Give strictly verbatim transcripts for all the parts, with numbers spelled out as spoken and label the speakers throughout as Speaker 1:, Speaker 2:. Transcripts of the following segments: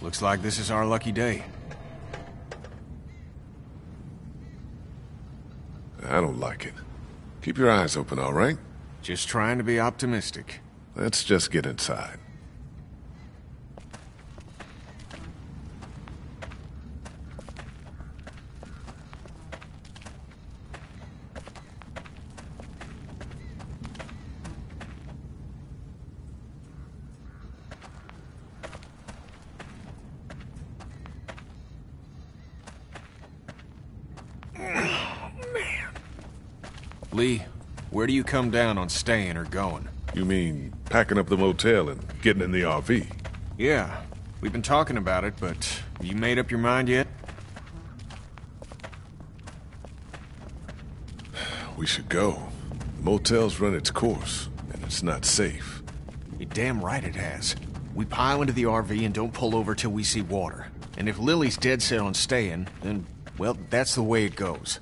Speaker 1: Looks like this is our lucky day.
Speaker 2: I don't like it. Keep your eyes open, all right?
Speaker 1: Just trying to be optimistic.
Speaker 2: Let's just get inside.
Speaker 1: Lee, where do you come down on staying or going?
Speaker 2: You mean packing up the motel and getting in the R V?
Speaker 1: Yeah, we've been talking about it, but have you made up your mind yet?
Speaker 2: We should go. The motel's run its course, and it's not safe.
Speaker 1: You're damn right it has. We pile into the R V and don't pull over till we see water. And if Lily's dead set on staying, then, well, that's the way it goes.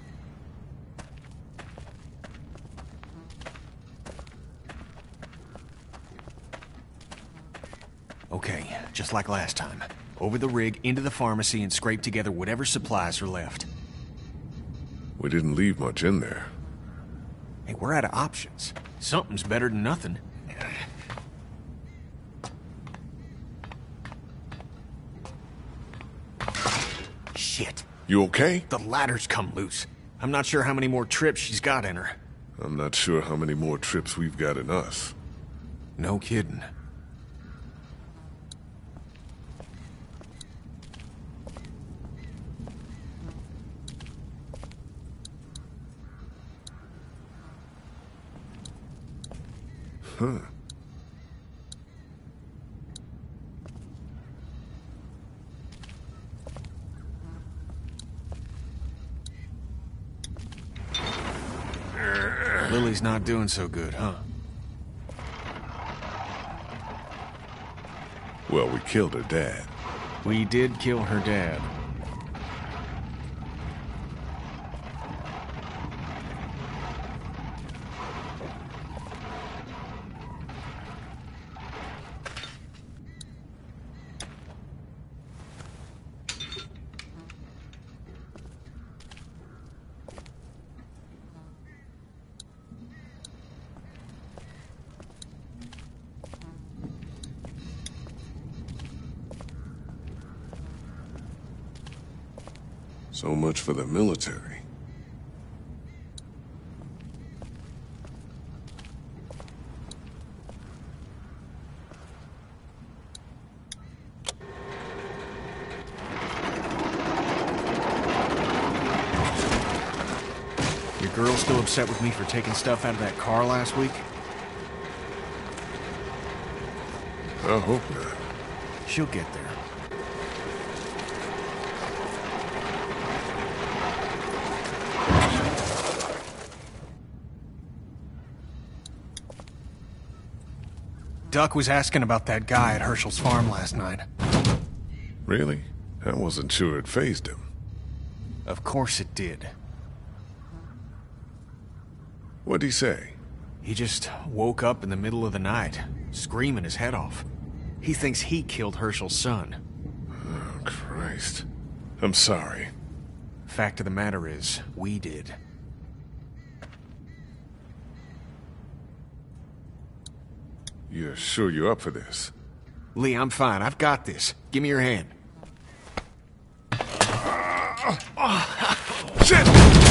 Speaker 1: Okay, just like last time. Over the rig, into the pharmacy, and scrape together whatever supplies are left.
Speaker 2: We didn't leave much in there.
Speaker 1: Hey, we're out of options. Something's better than nothing. Shit.
Speaker 2: You okay?
Speaker 1: The ladder's come loose. I'm not sure how many more trips she's got in her.
Speaker 2: I'm not sure how many more trips we've got in us.
Speaker 1: No kidding.
Speaker 2: Huh.
Speaker 1: Lily's not doing so good, huh?
Speaker 2: Well, we killed her dad.
Speaker 1: We did kill her dad.
Speaker 2: So much for the military.
Speaker 1: Your girl still upset with me for taking stuff out of that car last week?
Speaker 2: I hope not.
Speaker 1: She'll get there. Duck was asking about that guy at Hershel's farm last night.
Speaker 2: Really? I wasn't sure it fazed him.
Speaker 1: Of course it did.
Speaker 2: What'd he say?
Speaker 1: He just woke up in the middle of the night, screaming his head off. He thinks he killed Hershel's son.
Speaker 2: Oh, Christ. I'm sorry.
Speaker 1: Fact of the matter is, we did.
Speaker 2: You're sure you're up for this?
Speaker 1: Lee, I'm fine. I've got this. Give me your hand.
Speaker 2: Shit!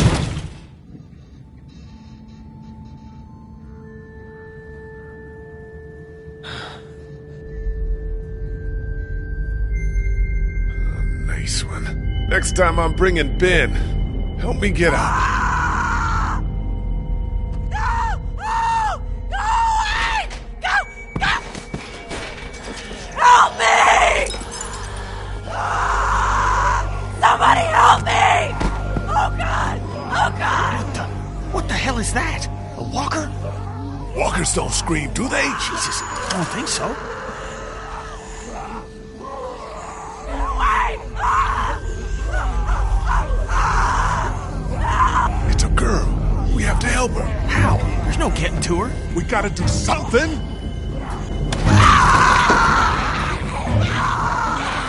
Speaker 2: Nice one. Next time I'm bringing Ben. Help me get out.
Speaker 3: Somebody help me! Oh God! Oh God!
Speaker 1: What the? What the hell is that? A walker?
Speaker 2: Walkers don't scream, do they?
Speaker 1: Jesus, I don't think so.
Speaker 3: Get away!
Speaker 2: It's a girl. We have to help her.
Speaker 1: How? There's no getting to her.
Speaker 2: We gotta do something.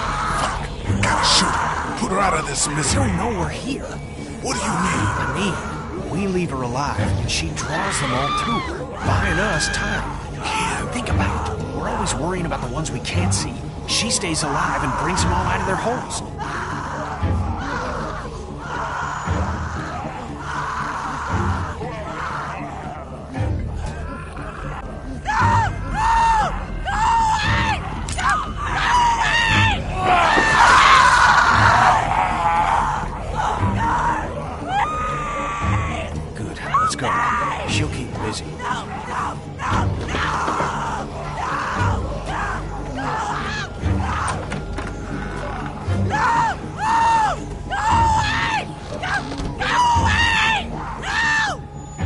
Speaker 2: out of this
Speaker 1: I
Speaker 2: misery.
Speaker 1: don't know we're here.
Speaker 2: What do you mean?
Speaker 1: I mean, we leave her alive, and she draws them all to her, buying us time. Yeah, think about it. We're always worrying about the ones we can't see. She stays alive and brings them all out of their holes. She'll keep busy.
Speaker 3: No, no, no, no, no, no, no, no, go away! Go, go away! No!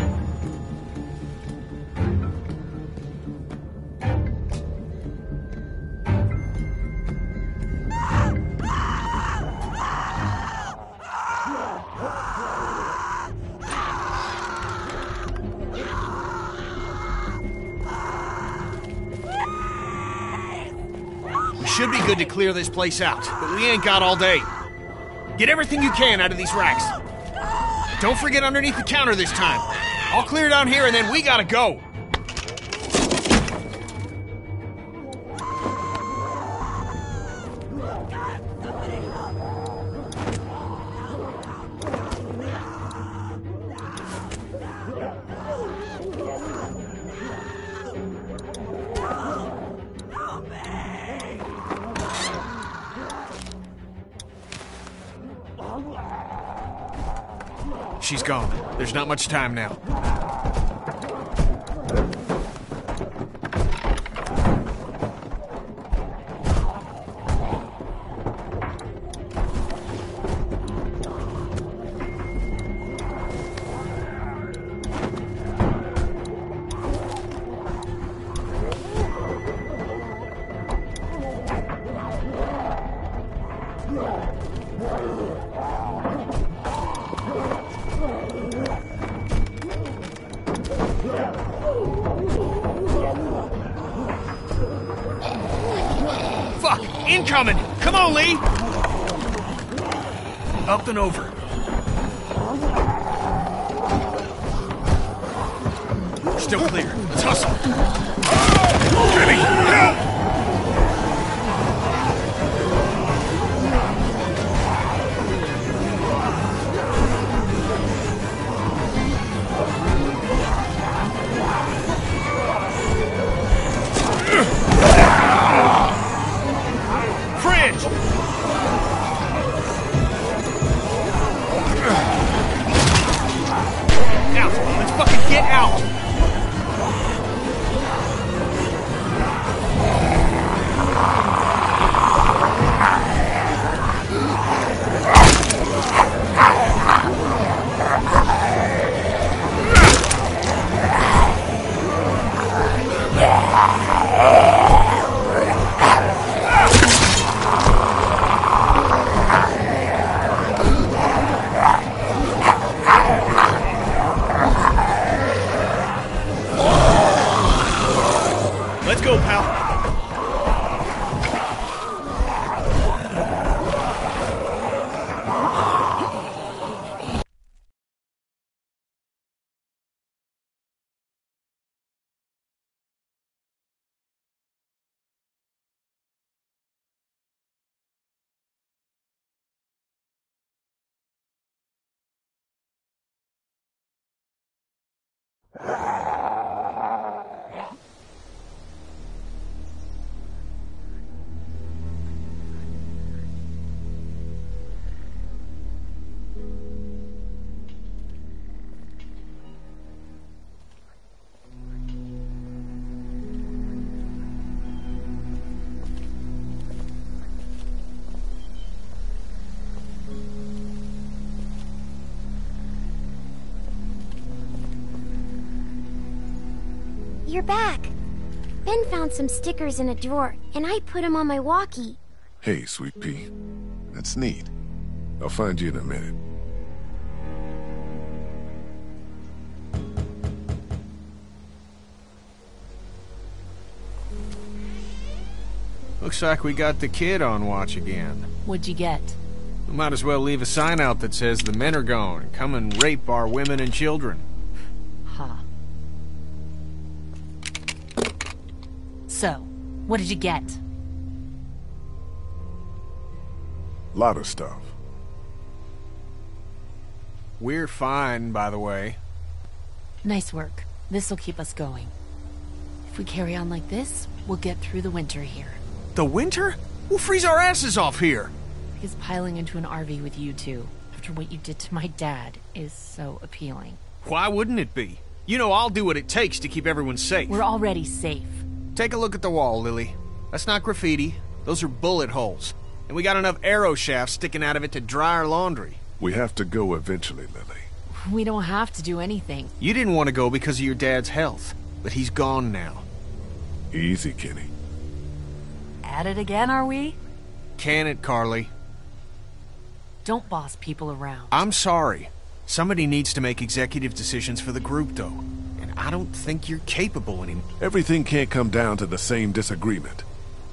Speaker 1: Should be good to clear this place out, but we ain't got all day. Get everything you can out of these racks. Don't forget underneath the counter this time. I'll clear down here and then we gotta go. She's gone. There's not much time now. Fuck! Incoming! Come on, Lee! Up and over. Still clear. Let's hustle.
Speaker 2: Ready? Help!
Speaker 1: Get out! Let's go, pal.
Speaker 4: You're back. Ben found some stickers in a drawer, and I put them on my walkie.
Speaker 2: Hey, Sweet Pea. That's neat. I'll find you in a minute.
Speaker 1: Looks like we got the kid on watch again.
Speaker 5: What'd you get?
Speaker 1: Might as well leave a sign out that says the men are gone and come and rape our women and children.
Speaker 3: Huh. So, what did you get?
Speaker 2: Lot of stuff.
Speaker 1: We're fine, by the way.
Speaker 3: Nice work. This'll keep us going. If we carry on like this, we'll get through the winter here.
Speaker 1: The winter? We'll freeze our asses off here.
Speaker 3: Because piling into an R V with you two, after what you did to my dad, is so appealing.
Speaker 1: Why wouldn't it be? You know I'll do what it takes to keep everyone safe.
Speaker 3: We're already safe.
Speaker 1: Take a look at the wall, Lily. That's not graffiti. Those are bullet holes. And we got enough arrow shafts sticking out of it to dry our laundry.
Speaker 2: We have to go eventually, Lily.
Speaker 3: We don't have to do anything.
Speaker 1: You didn't want to go because of your dad's health, but he's gone now.
Speaker 2: Easy, Kenny.
Speaker 3: At it again, are we?
Speaker 1: Can it, Carly?
Speaker 3: Don't boss people around.
Speaker 1: I'm sorry. Somebody needs to make executive decisions for the group, though. And I don't think you're capable anymore.
Speaker 2: Everything can't come down to the same disagreement.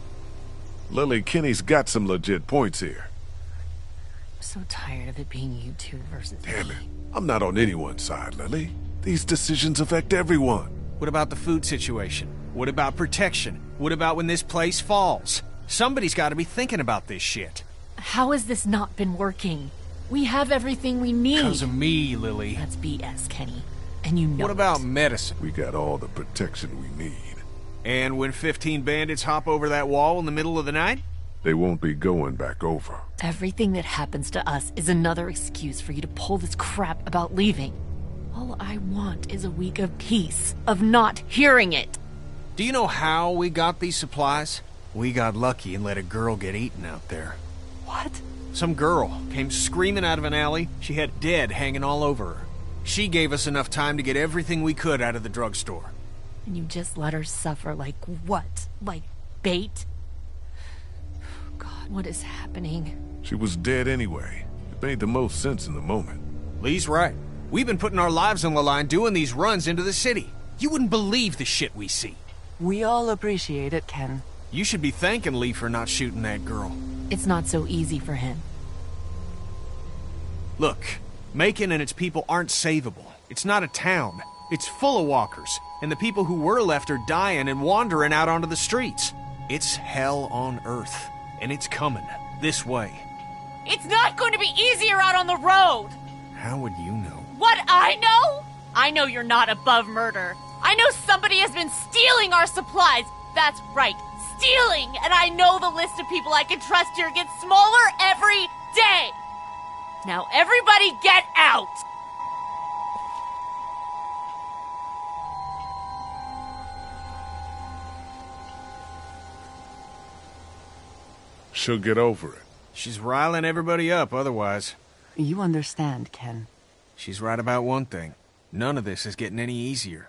Speaker 2: Lily, Kenny's got some legit points here.
Speaker 3: I'm so tired of it being you two versus
Speaker 2: Damn
Speaker 3: me.
Speaker 2: it. I'm not on anyone's side, Lily. These decisions affect everyone.
Speaker 1: What about the food situation? What about protection? What about when this place falls? Somebody's got to be thinking about this shit.
Speaker 3: How has this not been working? We have everything we need.
Speaker 1: Because of me, Lily.
Speaker 3: That's B S, Kenny. And you know
Speaker 1: What about
Speaker 3: it.
Speaker 1: medicine?
Speaker 2: We got all the protection we need.
Speaker 1: And when fifteen bandits hop over that wall in the middle of the night?
Speaker 2: They won't be going back over.
Speaker 3: Everything that happens to us is another excuse for you to pull this crap about leaving. All I want is a week of peace, of not hearing it.
Speaker 1: Do you know how we got these supplies? We got lucky and let a girl get eaten out there.
Speaker 3: What?
Speaker 1: Some girl came screaming out of an alley. She had dead hanging all over her. She gave us enough time to get everything we could out of the drugstore.
Speaker 3: And you just let her suffer like what? Like bait? God, what is happening?
Speaker 2: She was dead anyway. It made the most sense in the moment.
Speaker 1: Lee's right. We've been putting our lives on the line doing these runs into the city. You wouldn't believe the shit we see.
Speaker 5: We all appreciate it, Ken.
Speaker 1: You should be thanking Lee for not shooting that girl.
Speaker 3: It's not so easy for him.
Speaker 1: Look, Macon and its people aren't savable. It's not a town. It's full of walkers, and the people who were left are dying and wandering out onto the streets. It's hell on earth, and it's coming this way.
Speaker 6: It's not going to be easier out on the road!
Speaker 1: How would you know?
Speaker 6: What I know? I know you're not above murder. I know somebody has been stealing our supplies. That's right, stealing! And I know the list of people I can trust here gets smaller every day! Now everybody get out!
Speaker 2: She'll get over it.
Speaker 1: She's riling everybody up otherwise.
Speaker 5: You understand, Ken.
Speaker 1: She's right about one thing. None of this is getting any easier.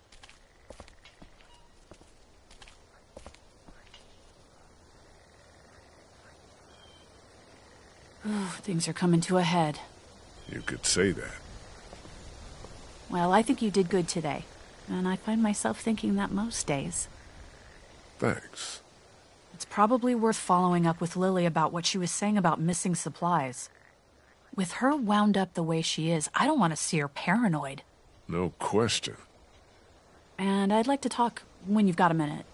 Speaker 7: Oh, things are coming to a head.
Speaker 2: You could say that.
Speaker 7: Well, I think you did good today. And I find myself thinking that most days.
Speaker 2: Thanks.
Speaker 7: It's probably worth following up with Lily about what she was saying about missing supplies. With her wound up the way she is, I don't want to see her paranoid.
Speaker 2: No question.
Speaker 7: And I'd like to talk when you've got a minute.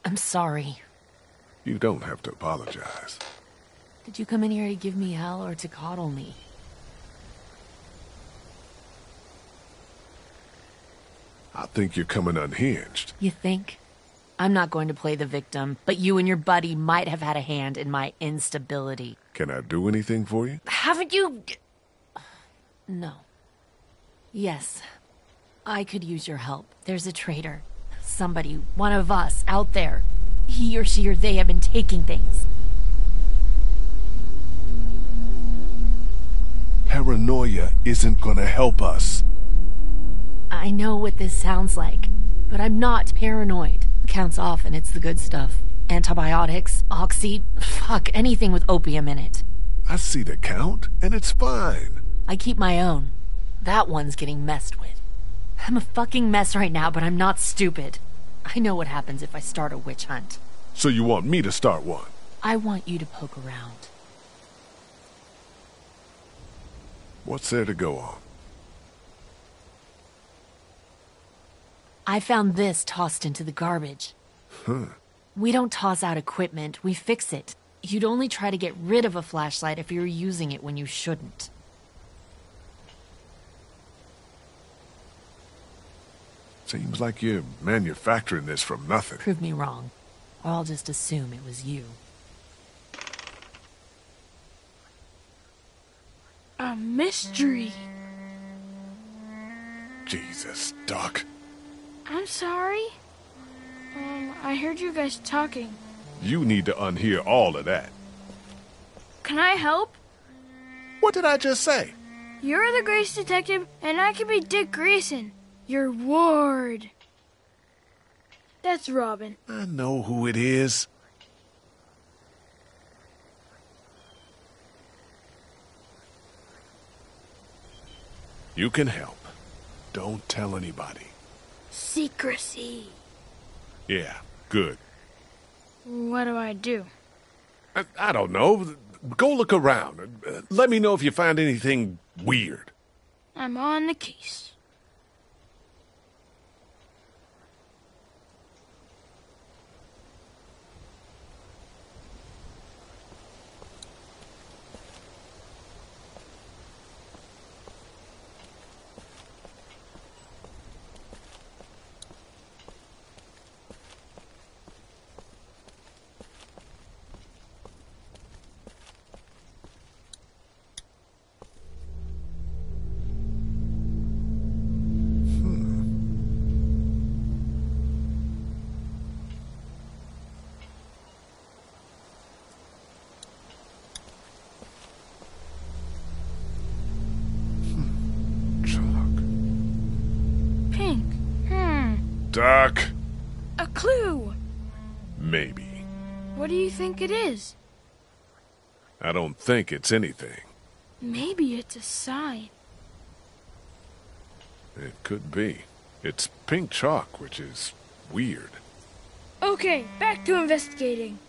Speaker 3: I'm sorry.
Speaker 2: You don't have to apologize.
Speaker 3: Did you come in here to give me hell or to coddle me?
Speaker 2: I think you're coming unhinged.
Speaker 3: You think? I'm not going to play the victim, but you and your buddy might have had a hand in my instability.
Speaker 2: Can I do anything for you?
Speaker 3: Haven't you... No. Yes. I could use your help. There's a traitor. Somebody, one of us, out there. He or she or they have been taking things.
Speaker 2: Paranoia isn't gonna help us.
Speaker 3: I know what this sounds like, but I'm not paranoid. Counts off and it's the good stuff. Antibiotics, oxy, fuck, anything with opium in it.
Speaker 2: I see the count, and it's fine.
Speaker 3: I keep my own. That one's getting messed with. I'm a fucking mess right now, but I'm not stupid. I know what happens if I start a witch hunt.
Speaker 2: So you want me to start one?
Speaker 3: I want you to poke around.
Speaker 2: What's there to go on?
Speaker 3: I found this tossed into the garbage.
Speaker 2: Huh.
Speaker 3: We don't toss out equipment, we fix it. You'd only try to get rid of a flashlight if you were using it when you shouldn't.
Speaker 2: Seems like you're manufacturing this from nothing.
Speaker 3: Prove me wrong, or I'll just assume it was you.
Speaker 8: A mystery.
Speaker 2: Jesus, Doc.
Speaker 8: I'm sorry. Um, I heard you guys talking.
Speaker 2: You need to unhear all of that.
Speaker 8: Can I help?
Speaker 2: What did I just say?
Speaker 8: You're the Grace detective, and I can be Dick Grayson, your ward. That's Robin.
Speaker 2: I know who it is. You can help. Don't tell anybody.
Speaker 8: Secrecy.
Speaker 2: Yeah, good.
Speaker 8: What do I do?
Speaker 2: I, I don't know. Go look around. Uh, Let me know if you find anything weird.
Speaker 8: I'm on the case. Pink. Hmm.
Speaker 2: Doc.
Speaker 8: A clue.
Speaker 2: Maybe.
Speaker 8: What do you think it is?
Speaker 2: I don't think it's anything.
Speaker 8: Maybe it's a sign.
Speaker 2: It could be. It's pink chalk, which is weird.
Speaker 8: Okay, back to investigating.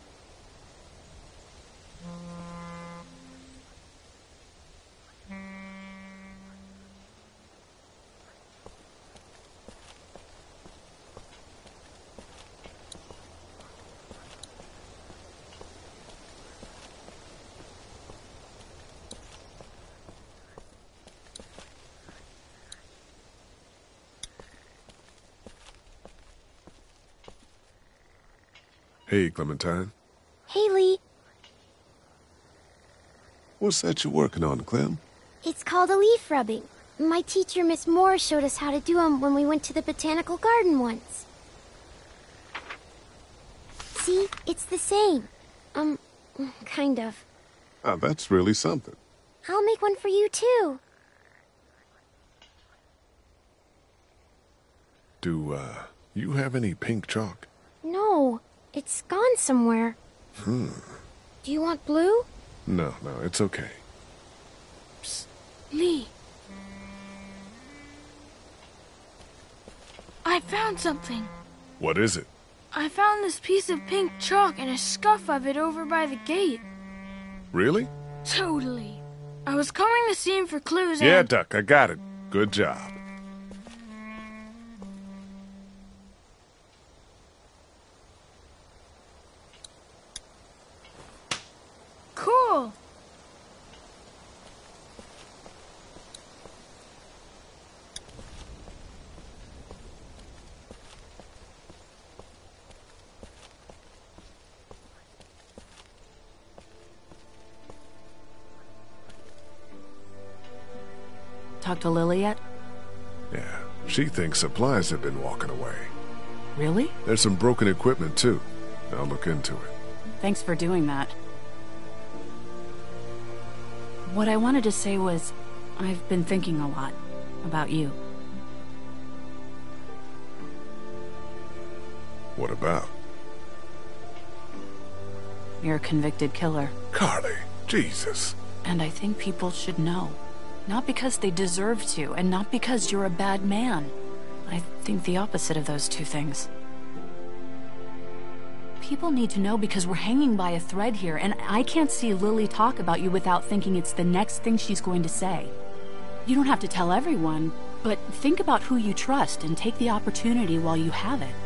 Speaker 2: Hey, Clementine.
Speaker 4: Haley,
Speaker 2: What's that you're working on, Clem?
Speaker 4: it's called a leaf rubbing. My teacher, Miss Moore, showed us how to do them when we went to the botanical garden once. See, it's the same. Um, kind of.
Speaker 2: Ah, that's really something.
Speaker 4: I'll make one for you, too.
Speaker 2: Do, uh, you have any pink chalk?
Speaker 4: No, it's gone somewhere.
Speaker 2: Hmm.
Speaker 4: Do you want blue?
Speaker 2: No, no, it's okay.
Speaker 8: Lee. I found something.
Speaker 2: What is it?
Speaker 8: I found this piece of pink chalk and a scuff of it over by the gate.
Speaker 2: Really?
Speaker 8: Totally. I was combing the scene for clues
Speaker 2: Yeah,
Speaker 8: and...
Speaker 2: Duck, I got it. Good job.
Speaker 7: talked to Lily yet?
Speaker 2: Yeah, she thinks supplies have been walking away.
Speaker 7: Really?
Speaker 2: There's some broken equipment, too. I'll look into it.
Speaker 7: Thanks for doing that. What I wanted to say was, I've been thinking a lot about you.
Speaker 2: What about?
Speaker 7: You're a convicted killer.
Speaker 2: Carley, Jesus.
Speaker 7: And I think people should know. Not because they deserve to, and not because you're a bad man. I think the opposite of those two things. People need to know because we're hanging by a thread here, and I can't see Lily talk about you without thinking it's the next thing she's going to say. You don't have to tell everyone, but think about who you trust and take the opportunity while you have it.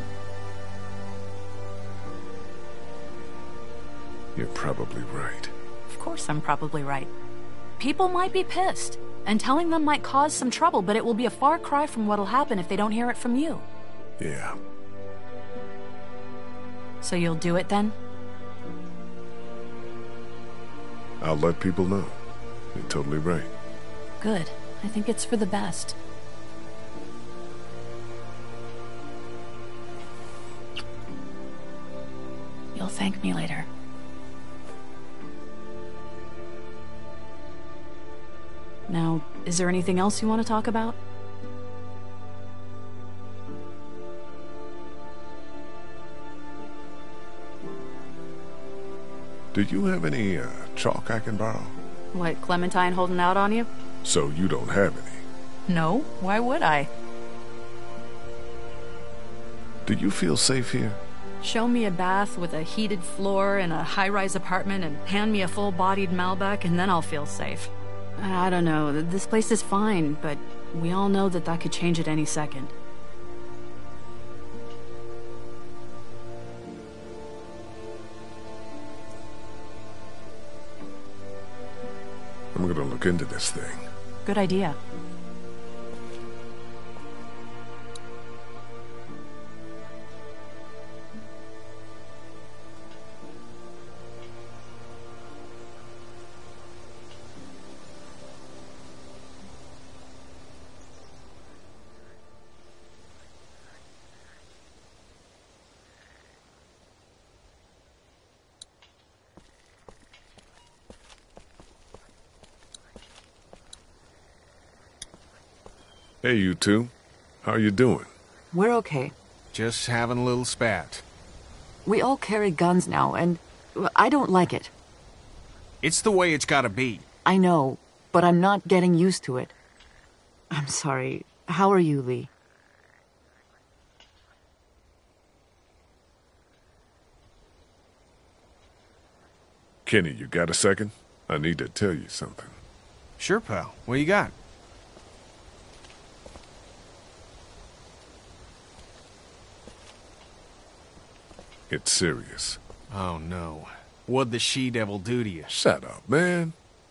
Speaker 2: You're probably right.
Speaker 7: Of course I'm probably right. People might be pissed, and telling them might cause some trouble, but it will be a far cry from what'll happen if they don't hear it from you.
Speaker 2: Yeah.
Speaker 7: So you'll do it then?
Speaker 2: I'll let people know. You're totally right.
Speaker 7: Good. I think it's for the best. You'll thank me later. Now, is there anything else you want to talk about?
Speaker 2: Do you have any uh, chalk I can borrow?
Speaker 7: What, Clementine holding out on you?
Speaker 2: So you don't have any?
Speaker 7: No, why would I?
Speaker 2: Do you feel safe here?
Speaker 7: Show me a bath with a heated floor in a high-rise apartment and hand me a full-bodied Malbec and then I'll feel safe. I don't know, this place is fine, but we all know that that could change at any second.
Speaker 2: I'm gonna look into this thing.
Speaker 7: Good idea.
Speaker 2: Hey, you two. How you doing?
Speaker 5: We're okay.
Speaker 1: Just having a little spat.
Speaker 5: We all carry guns now, and I don't like it.
Speaker 1: It's the way it's gotta be.
Speaker 5: I know, but I'm not getting used to it. I'm sorry. How are you, Lee?
Speaker 2: Kenny, you got a second? I need to tell you something.
Speaker 1: Sure, pal. What you got?
Speaker 2: It's serious.
Speaker 1: Oh, no. What'd the she-devil do to you?
Speaker 2: Shut up, man.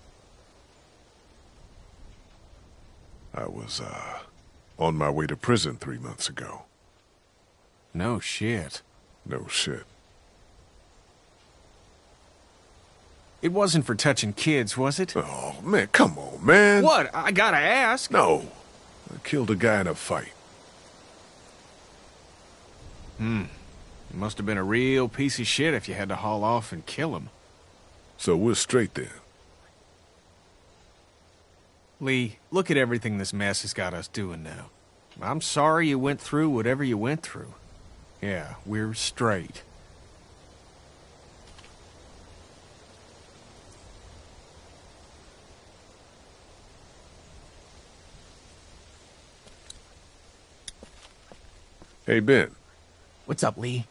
Speaker 2: I was, uh, on my way to prison three months ago.
Speaker 1: No shit.
Speaker 2: No shit.
Speaker 1: It wasn't for touching kids, was it?
Speaker 2: Oh, man, come on, man.
Speaker 1: What? I gotta ask.
Speaker 2: No. I killed a guy in a fight.
Speaker 1: Hmm. You must have been a real piece of shit if you had to haul off and kill him.
Speaker 2: So we're straight then.
Speaker 1: Lee, look at everything this mess has got us doing now. I'm sorry you went through whatever you went through. Yeah, we're straight.
Speaker 2: Hey, Ben.
Speaker 9: What's up, Lee?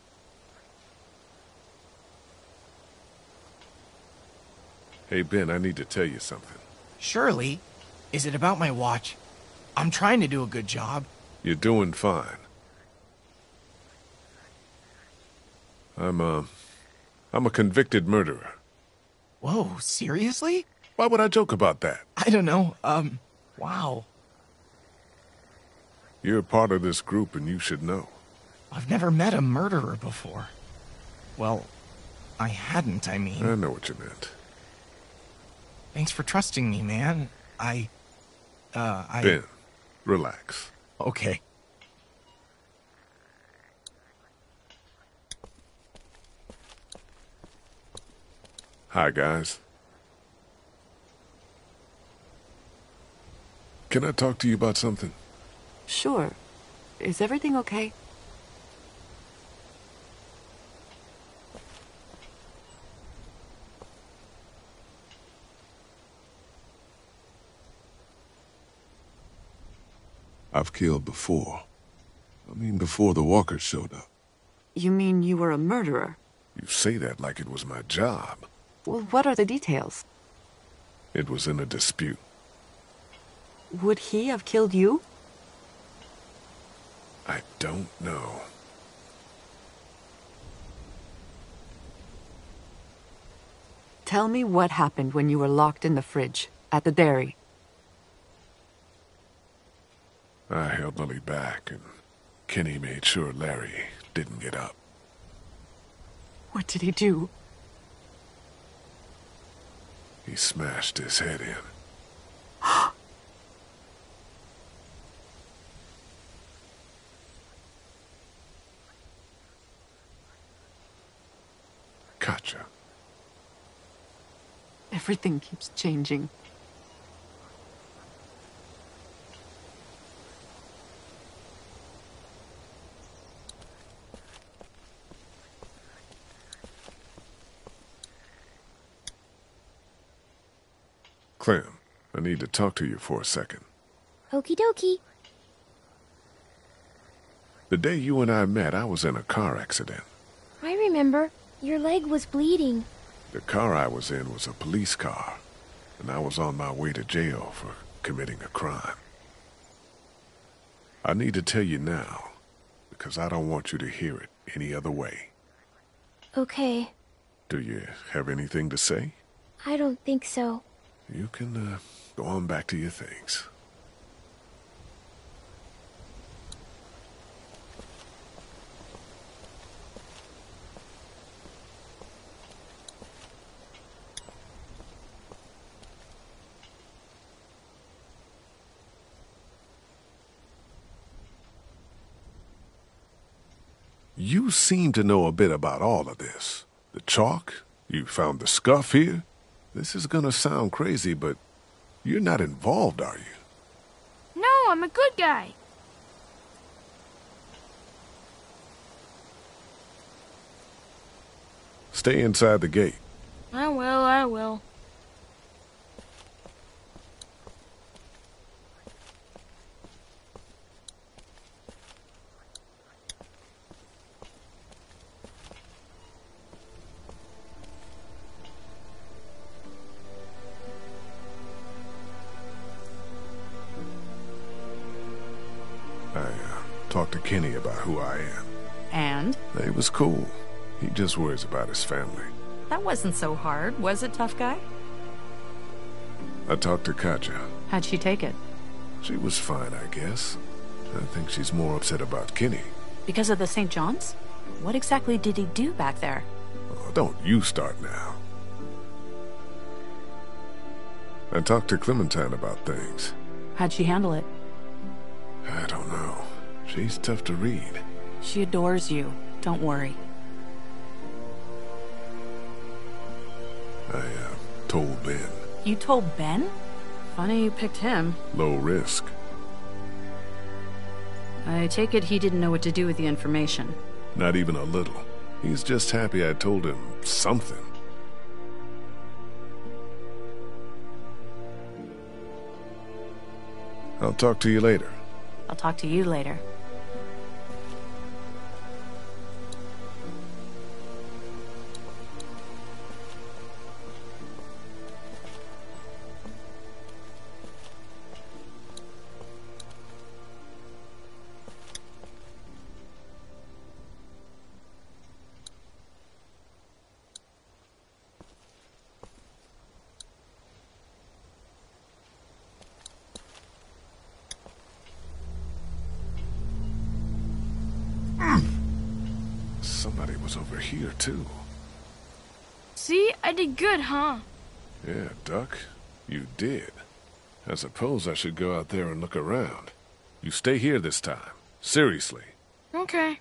Speaker 2: Hey, Ben, I need to tell you something.
Speaker 9: Surely. Is it about my watch? I'm trying to do a good job.
Speaker 2: You're doing fine. I'm, uh... I'm a convicted murderer.
Speaker 9: Whoa, seriously?
Speaker 2: Why would I joke about that?
Speaker 9: I don't know, um, wow.
Speaker 2: You're a part of this group and you should know.
Speaker 9: I've never met a murderer before. Well, I hadn't, I mean.
Speaker 2: I know what you meant.
Speaker 9: Thanks for trusting me, man. I... Uh, I...
Speaker 2: Ben, relax.
Speaker 9: Okay.
Speaker 2: Hi, guys. Can I talk to you about something?
Speaker 5: Sure. Is everything okay?
Speaker 2: I've killed before. I mean, before the walkers showed up.
Speaker 5: You mean you were a murderer?
Speaker 2: You say that like it was my job.
Speaker 5: Well, what are the details?
Speaker 2: It was in a dispute.
Speaker 5: Would he have killed you?
Speaker 2: I don't know.
Speaker 5: Tell me what happened when you were locked in the fridge, at the dairy.
Speaker 2: I held Lily back, and Kenny made sure Larry didn't get up.
Speaker 5: What did he do?
Speaker 2: He smashed his head in. Katjaa.
Speaker 5: Everything keeps changing.
Speaker 2: Clem, I need to talk to you for a second.
Speaker 4: Okie dokie.
Speaker 2: The day you and I met, I was in a car accident.
Speaker 4: I remember. Your leg was bleeding.
Speaker 2: The car I was in was a police car, and I was on my way to jail for committing a crime. I need to tell you now, because I don't want you to hear it any other way.
Speaker 4: Okay.
Speaker 2: Do you have anything to say?
Speaker 4: I don't think so.
Speaker 2: You can uh, go on back to your things. You seem to know a bit about all of this. The chalk, you found the scuff here. This is gonna sound crazy, but you're not involved, are you?
Speaker 8: No, I'm a good guy.
Speaker 2: Stay inside the gate.
Speaker 8: I will, I will.
Speaker 2: I uh, talked to Kenny about who I am.
Speaker 7: And?
Speaker 2: It was cool. He just worries about his family.
Speaker 7: That wasn't so hard, was it, tough guy?
Speaker 2: I talked to Katjaa.
Speaker 7: How'd she take it?
Speaker 2: She was fine, I guess. I think she's more upset about Kenny.
Speaker 7: Because of the Saint John's? What exactly did he do back there?
Speaker 2: Oh, don't you start now. I talked to Clementine about things.
Speaker 7: How'd she handle it?
Speaker 2: I don't know. She's tough to read.
Speaker 7: She adores you. Don't worry.
Speaker 2: I, uh, told Ben.
Speaker 7: You told Ben? Funny you picked him.
Speaker 2: Low risk.
Speaker 7: I take it he didn't know what to do with the information.
Speaker 2: Not even a little. He's just happy I told him something. I'll talk to you later.
Speaker 7: I'll talk to you later.
Speaker 2: Somebody was over here, too.
Speaker 8: See? I did good, huh?
Speaker 2: Yeah, Duck. You did. I suppose I should go out there and look around. You stay here this time. Seriously.
Speaker 8: Okay.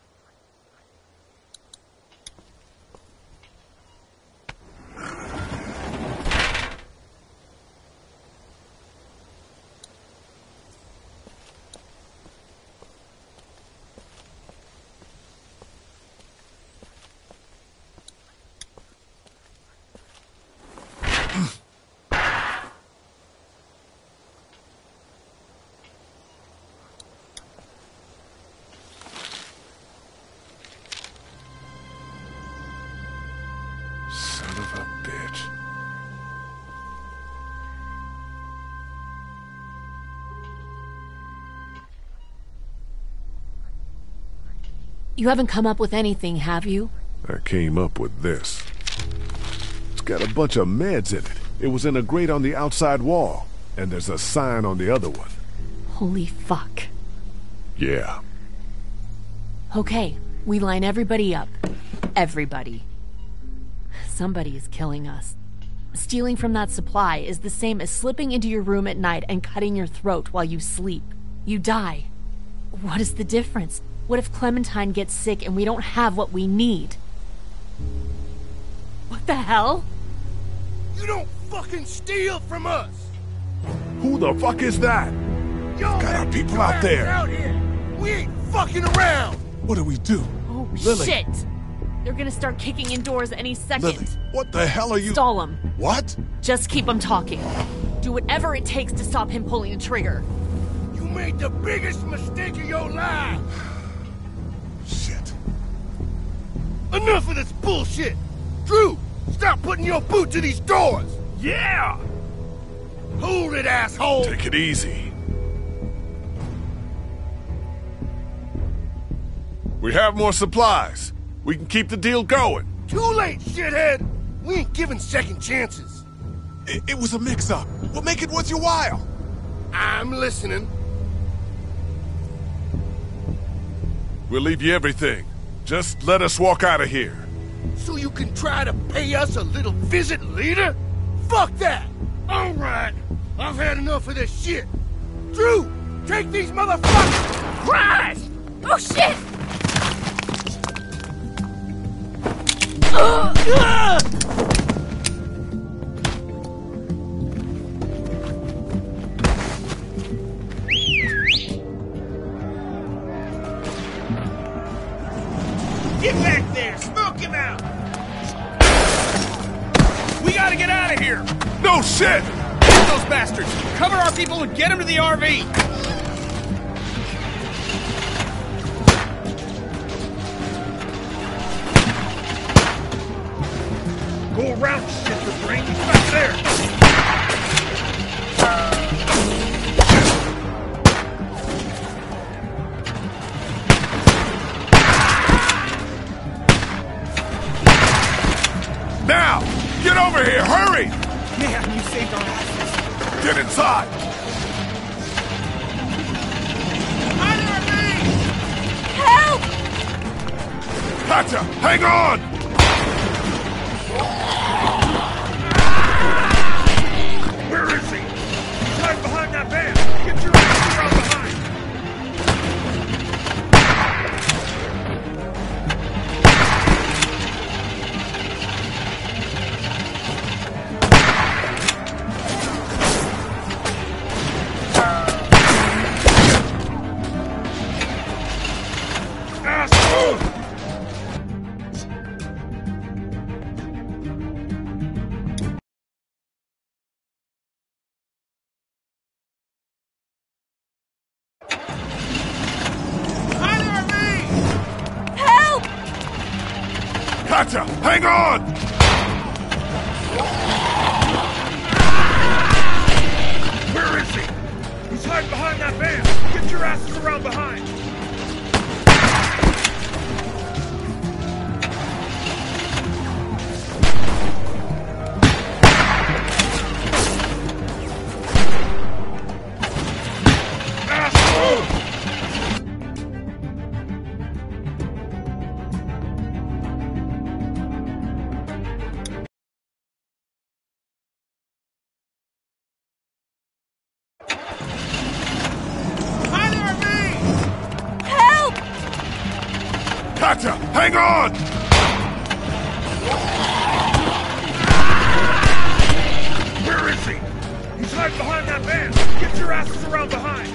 Speaker 2: Son of a bitch.
Speaker 3: You haven't come up with anything, have you?
Speaker 2: I came up with this. It's got a bunch of meds in it. It was in a grate on the outside wall, and there's a sign on the other one.
Speaker 3: Holy fuck.
Speaker 2: Yeah.
Speaker 3: Okay, we line everybody up. Everybody. Somebody is killing us. Stealing from that supply is the same as slipping into your room at night and cutting your throat while you sleep. You die. What is the difference? What if Clementine gets sick and we don't have what we need? What the hell?
Speaker 10: You don't fucking steal from us!
Speaker 2: Who the fuck is that?
Speaker 10: Y'all
Speaker 2: Got our
Speaker 10: get
Speaker 2: people
Speaker 10: your
Speaker 2: out
Speaker 10: asses
Speaker 2: there.
Speaker 10: Out here. We ain't fucking around!
Speaker 2: What do we do?
Speaker 3: Oh,
Speaker 2: Lily.
Speaker 3: shit! They're gonna start kicking in doors any second.
Speaker 2: Lily, what the hell are you...
Speaker 3: Stall him.
Speaker 2: What?
Speaker 3: Just keep him talking. Do whatever it takes to stop him pulling the trigger.
Speaker 10: You made the biggest mistake of your life!
Speaker 2: Shit.
Speaker 10: Enough of this bullshit! Drew, stop putting your boot to these doors! Yeah! Hold it, asshole!
Speaker 2: Take it easy. We have more supplies. We can keep the deal going.
Speaker 10: Too late, shithead! We ain't giving second chances.
Speaker 2: It, it was a mix-up. We'll make it worth your while.
Speaker 10: I'm listening.
Speaker 2: We'll leave you everything. Just let us walk out of here.
Speaker 10: So you can try to pay us a little visit later? Fuck that! All right, I've had enough of this shit. Drew, take these motherfuckers! Christ!
Speaker 6: Oh shit!
Speaker 10: Get back there! Smoke him out! We gotta get out of here!
Speaker 2: No shit!
Speaker 10: Get those bastards! Cover our people and get them to the R V! Go around, shit, the brain. He's back there!
Speaker 2: Now! Get over here! Hurry!
Speaker 10: Man, you saved our asses.
Speaker 2: Get inside!
Speaker 6: Help!
Speaker 2: Katja, hang on!
Speaker 10: Where is he? He's right behind that van. Get your ass around behind. Asshole!
Speaker 6: Help!
Speaker 2: Katja, hang on!
Speaker 10: Where is he? He's hiding behind that van. Get your asses around behind.
Speaker 2: Gotcha! Hang on!
Speaker 10: Where is he? He's hiding behind that van. Get your asses around behind.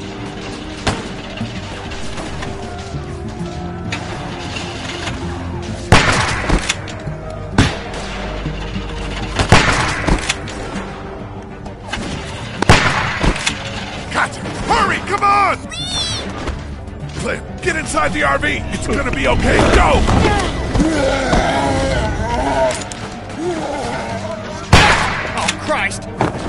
Speaker 2: Gotcha! Hurry! Come on! Clem, get inside the R V! It's gonna be okay! Go!
Speaker 9: Oh, Christ!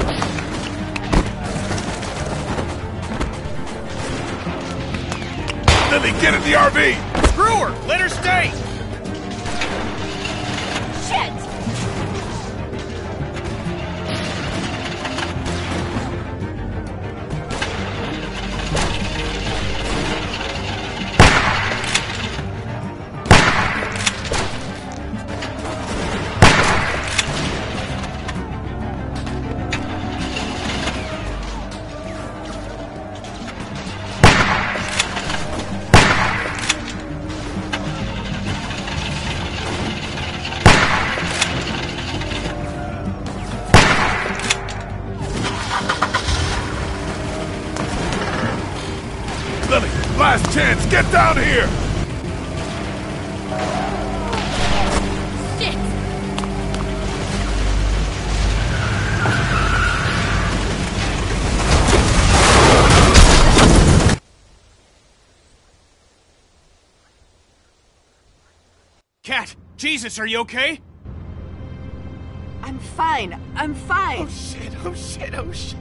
Speaker 2: Lily, get in the R V!
Speaker 9: Screw her! Let her stay!
Speaker 6: Shit!
Speaker 2: Lily, last chance! Get down here!
Speaker 6: Shit!
Speaker 1: Cat, Jesus, are you okay?
Speaker 5: I'm fine. I'm fine.
Speaker 9: Oh shit, oh shit, oh shit.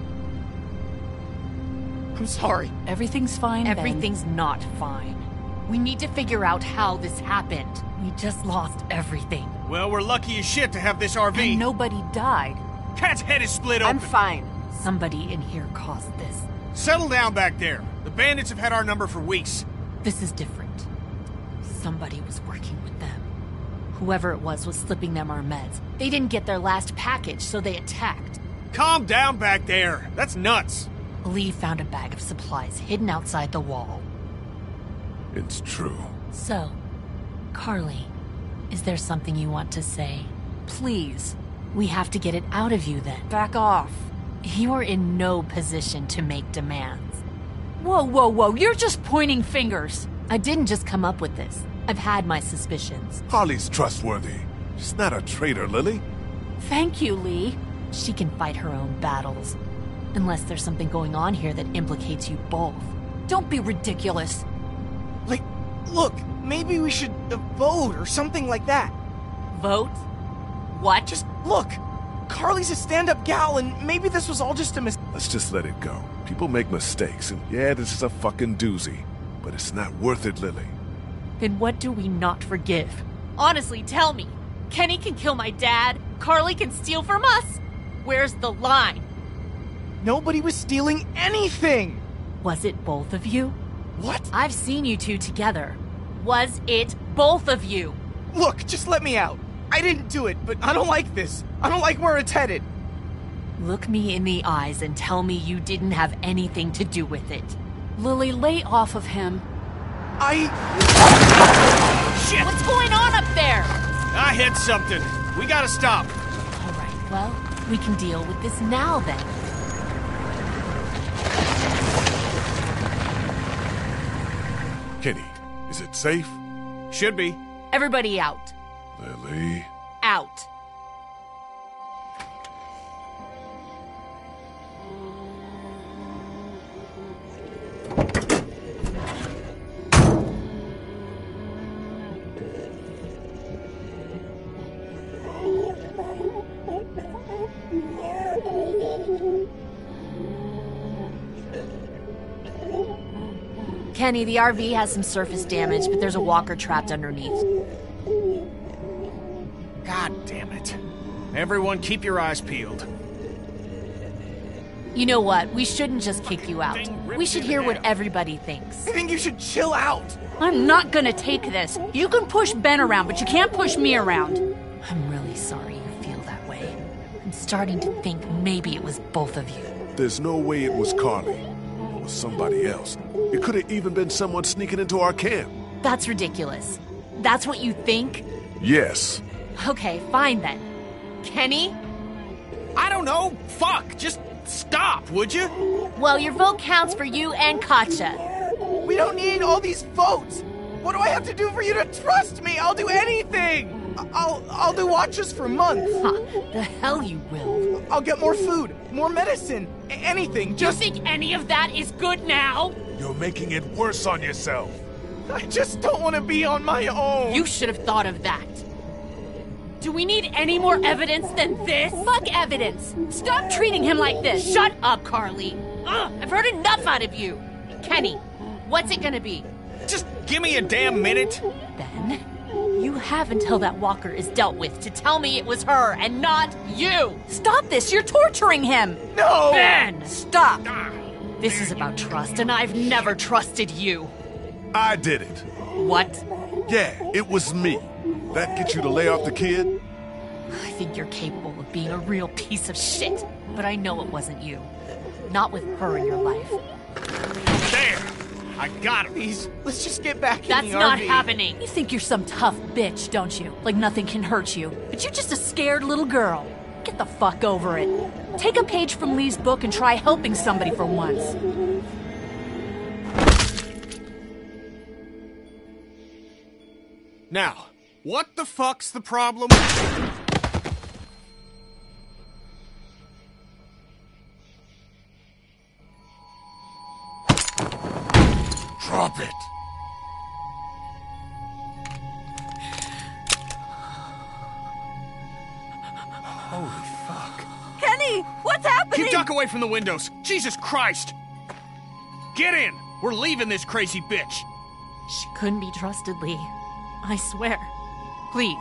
Speaker 9: I'm sorry.
Speaker 7: Everything's fine, Ben.
Speaker 3: Everything's not fine. We need to figure out how this happened. We just lost everything.
Speaker 1: Well, we're lucky as shit to have this R V.
Speaker 7: And nobody died.
Speaker 1: Cat's head is split open.
Speaker 5: I'm fine.
Speaker 3: Somebody in here caused this.
Speaker 1: Settle down back there. The bandits have had our number for weeks.
Speaker 3: This is different. Somebody was working with them. Whoever it was was slipping them our meds. They didn't get their last package, so they attacked.
Speaker 1: Calm down back there. That's nuts.
Speaker 3: Lee found a bag of supplies hidden outside the wall.
Speaker 2: It's true.
Speaker 3: So, Carly, is there something you want to say?
Speaker 7: Please.
Speaker 3: We have to get it out of you then.
Speaker 7: Back off.
Speaker 3: You're in no position to make demands.
Speaker 7: Whoa, whoa, whoa. You're just pointing fingers.
Speaker 3: I didn't just come up with this. I've had my suspicions.
Speaker 2: Harley's trustworthy. She's not a traitor, Lily.
Speaker 7: Thank you, Lee.
Speaker 3: She can fight her own battles. Unless there's something going on here that implicates you both.
Speaker 7: Don't be ridiculous.
Speaker 9: Like, look, maybe we should uh, vote or something like that.
Speaker 3: Vote? What?
Speaker 9: Just look. Carly's a stand-up gal, and maybe this was all just a mistake.
Speaker 2: Let's just let it go. People make mistakes, and yeah, this is a fucking doozy. But it's not worth it, Lily.
Speaker 3: Then what do we not forgive?
Speaker 6: Honestly, tell me. Kenny can kill my dad. Carly can steal from us. Where's the line?
Speaker 9: Nobody was stealing anything.
Speaker 3: Was it both of you?
Speaker 9: What?
Speaker 3: I've seen you two together.
Speaker 6: Was it both of you?
Speaker 9: Look, just let me out. I didn't do it, but I don't like this. I don't like where it's headed.
Speaker 3: Look me in the eyes and tell me you didn't have anything to do with it.
Speaker 7: Lily, lay off of him.
Speaker 9: I...
Speaker 1: Shit!
Speaker 6: What's going on up there?
Speaker 1: I hit something. We gotta stop.
Speaker 3: All right, well, we can deal with this now then.
Speaker 2: Kenny, is it safe?
Speaker 1: Should be.
Speaker 3: Everybody out.
Speaker 2: Lily...
Speaker 3: Out. Kenny, the R V has some surface damage, but there's a walker trapped underneath.
Speaker 1: God damn it. Everyone keep your eyes peeled.
Speaker 3: You know what? We shouldn't just kick you out. We should hear what everybody thinks.
Speaker 9: I think you should chill out.
Speaker 7: I'm not gonna take this. You can push Ben around, but you can't push me around.
Speaker 3: I'm really sorry you feel that way. I'm starting to think maybe it was both of you.
Speaker 2: There's no way it was Carly. Or somebody else. It could have even been someone sneaking into our camp.
Speaker 3: That's ridiculous. That's what you think?
Speaker 2: Yes.
Speaker 3: Okay, fine then. Kenny?
Speaker 1: I don't know. Fuck. Just stop, would you?
Speaker 6: Well, your vote counts for you and Katja.
Speaker 9: We don't need all these votes. What do I have to do for you to trust me? I'll do anything. I'll I'll do watches for months.
Speaker 3: Huh, the hell you will.
Speaker 9: I'll get more food, more medicine, a- anything. Just
Speaker 6: You think any of that is good now?
Speaker 10: You're making it worse on yourself.
Speaker 9: I just don't want to be on my own.
Speaker 6: You should have thought of that. Do we need any more evidence than this?
Speaker 3: Fuck evidence. Stop treating him like this.
Speaker 6: Shut up, Carly. Ugh, I've heard enough out of you. Kenny, what's it gonna be?
Speaker 1: Just give me a damn minute.
Speaker 6: Ben, you have until that walker is dealt with to tell me it was her and not you.
Speaker 3: Stop this. You're torturing him.
Speaker 9: No.
Speaker 6: Ben,
Speaker 3: Stop.
Speaker 6: this is about trust, and I've never trusted you.
Speaker 2: I did it.
Speaker 6: What?
Speaker 2: Yeah, it was me. That get you to lay off the kid?
Speaker 6: I think you're capable of being a real piece of shit, but I know it wasn't you. Not with her in your life.
Speaker 1: There. I got him.
Speaker 9: Please, let's just get back
Speaker 6: That's
Speaker 9: in the
Speaker 6: not
Speaker 9: R V.
Speaker 6: happening.
Speaker 3: You think you're some tough bitch, don't you? Like nothing can hurt you. But you're just a scared little girl. Get the fuck over it. Take a page from Lee's book and try helping somebody for once.
Speaker 1: Now, what the fuck's the problem?
Speaker 10: Drop it.
Speaker 1: Holy fuck.
Speaker 3: Kenny, what's happening?
Speaker 1: You duck away from the windows. Jesus Christ. Get in. We're leaving this crazy bitch.
Speaker 6: She couldn't be trusted, Lee. I swear. Please.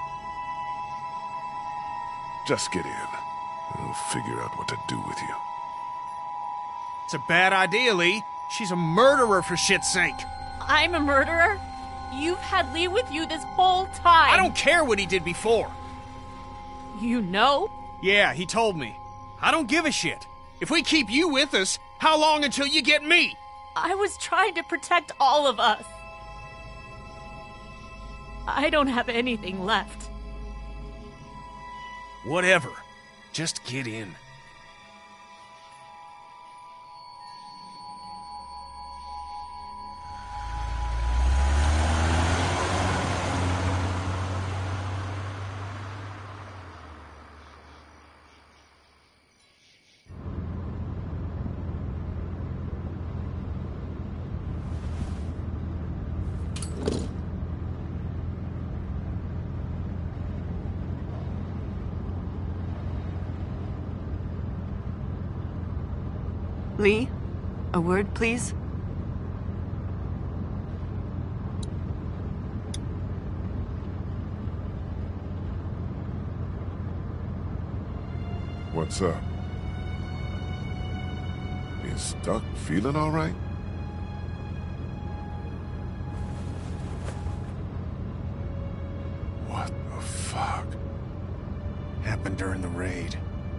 Speaker 2: Just get in. I'll figure out what to do with you.
Speaker 1: It's a bad idea, Lee. She's a murderer, for shit's sake.
Speaker 6: I'm a murderer? You've had Lee with you this whole time.
Speaker 1: I don't care what he did before.
Speaker 6: You know?
Speaker 1: Yeah, he told me. I don't give a shit. If we keep you with us, how long until you get me?
Speaker 6: I was trying to protect all of us. I don't have anything left.
Speaker 1: Whatever. Just get in.
Speaker 5: Lee, a word, please?
Speaker 2: What's up? Is Duck feeling all right? What the fuck?
Speaker 1: Happened during the raid.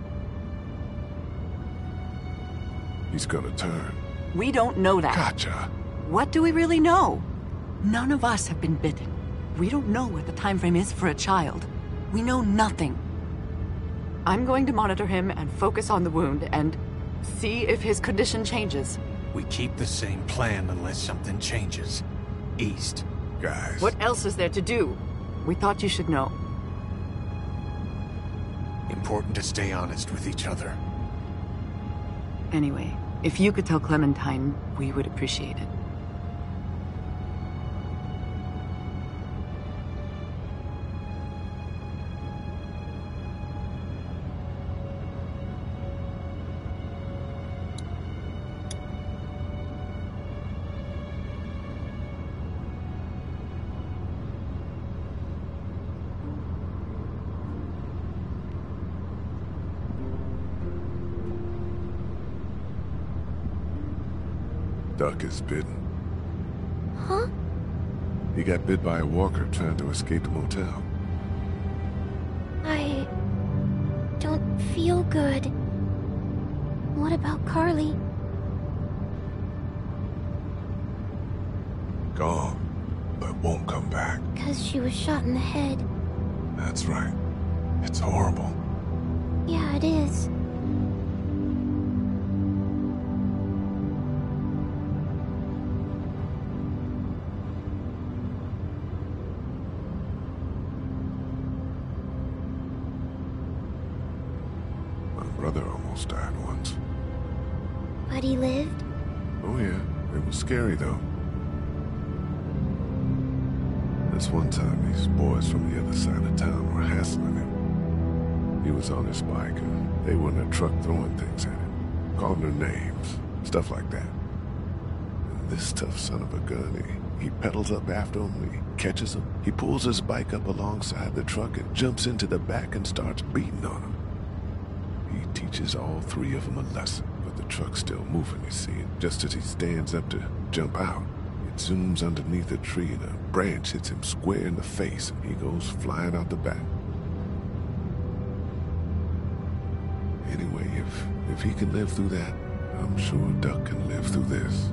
Speaker 2: He's gonna turn.
Speaker 5: We don't know that.
Speaker 2: Gotcha.
Speaker 5: What do we really know? None of us have been bitten. We don't know what the time frame is for a child. We know nothing. I'm going to monitor him and focus on the wound and see if his condition changes.
Speaker 1: We keep the same plan unless something changes. East.
Speaker 2: Guys.
Speaker 5: What else is there to do? We thought you should know.
Speaker 1: Important to stay honest with each other.
Speaker 5: Anyway, if you could tell Clementine, we would appreciate it.
Speaker 2: Duck is bitten.
Speaker 4: Huh?
Speaker 2: He got bit by a walker trying to escape the motel.
Speaker 4: I don't feel good. What about Carly?
Speaker 2: Gone. but won't come back.
Speaker 4: Because she was shot in the head.
Speaker 2: That's right. It's horrible.
Speaker 4: Yeah, it is.
Speaker 2: My brother almost died once.
Speaker 4: But he lived?
Speaker 2: Oh yeah, it was scary though. This one time, these boys from the other side of town were hassling him. He was on his bike, and they were in a truck throwing things at him, calling their names, stuff like that. And this tough son of a gun, he, he pedals up after him, he catches him, he pulls his bike up alongside the truck and jumps into the back and starts beating on him. He teaches all three of them a lesson, but the truck's still moving, you see, and just as he stands up to jump out, it zooms underneath a tree and a branch hits him square in the face and he goes flying out the back. Anyway, if, if he can live through that, I'm sure Duck can live through this.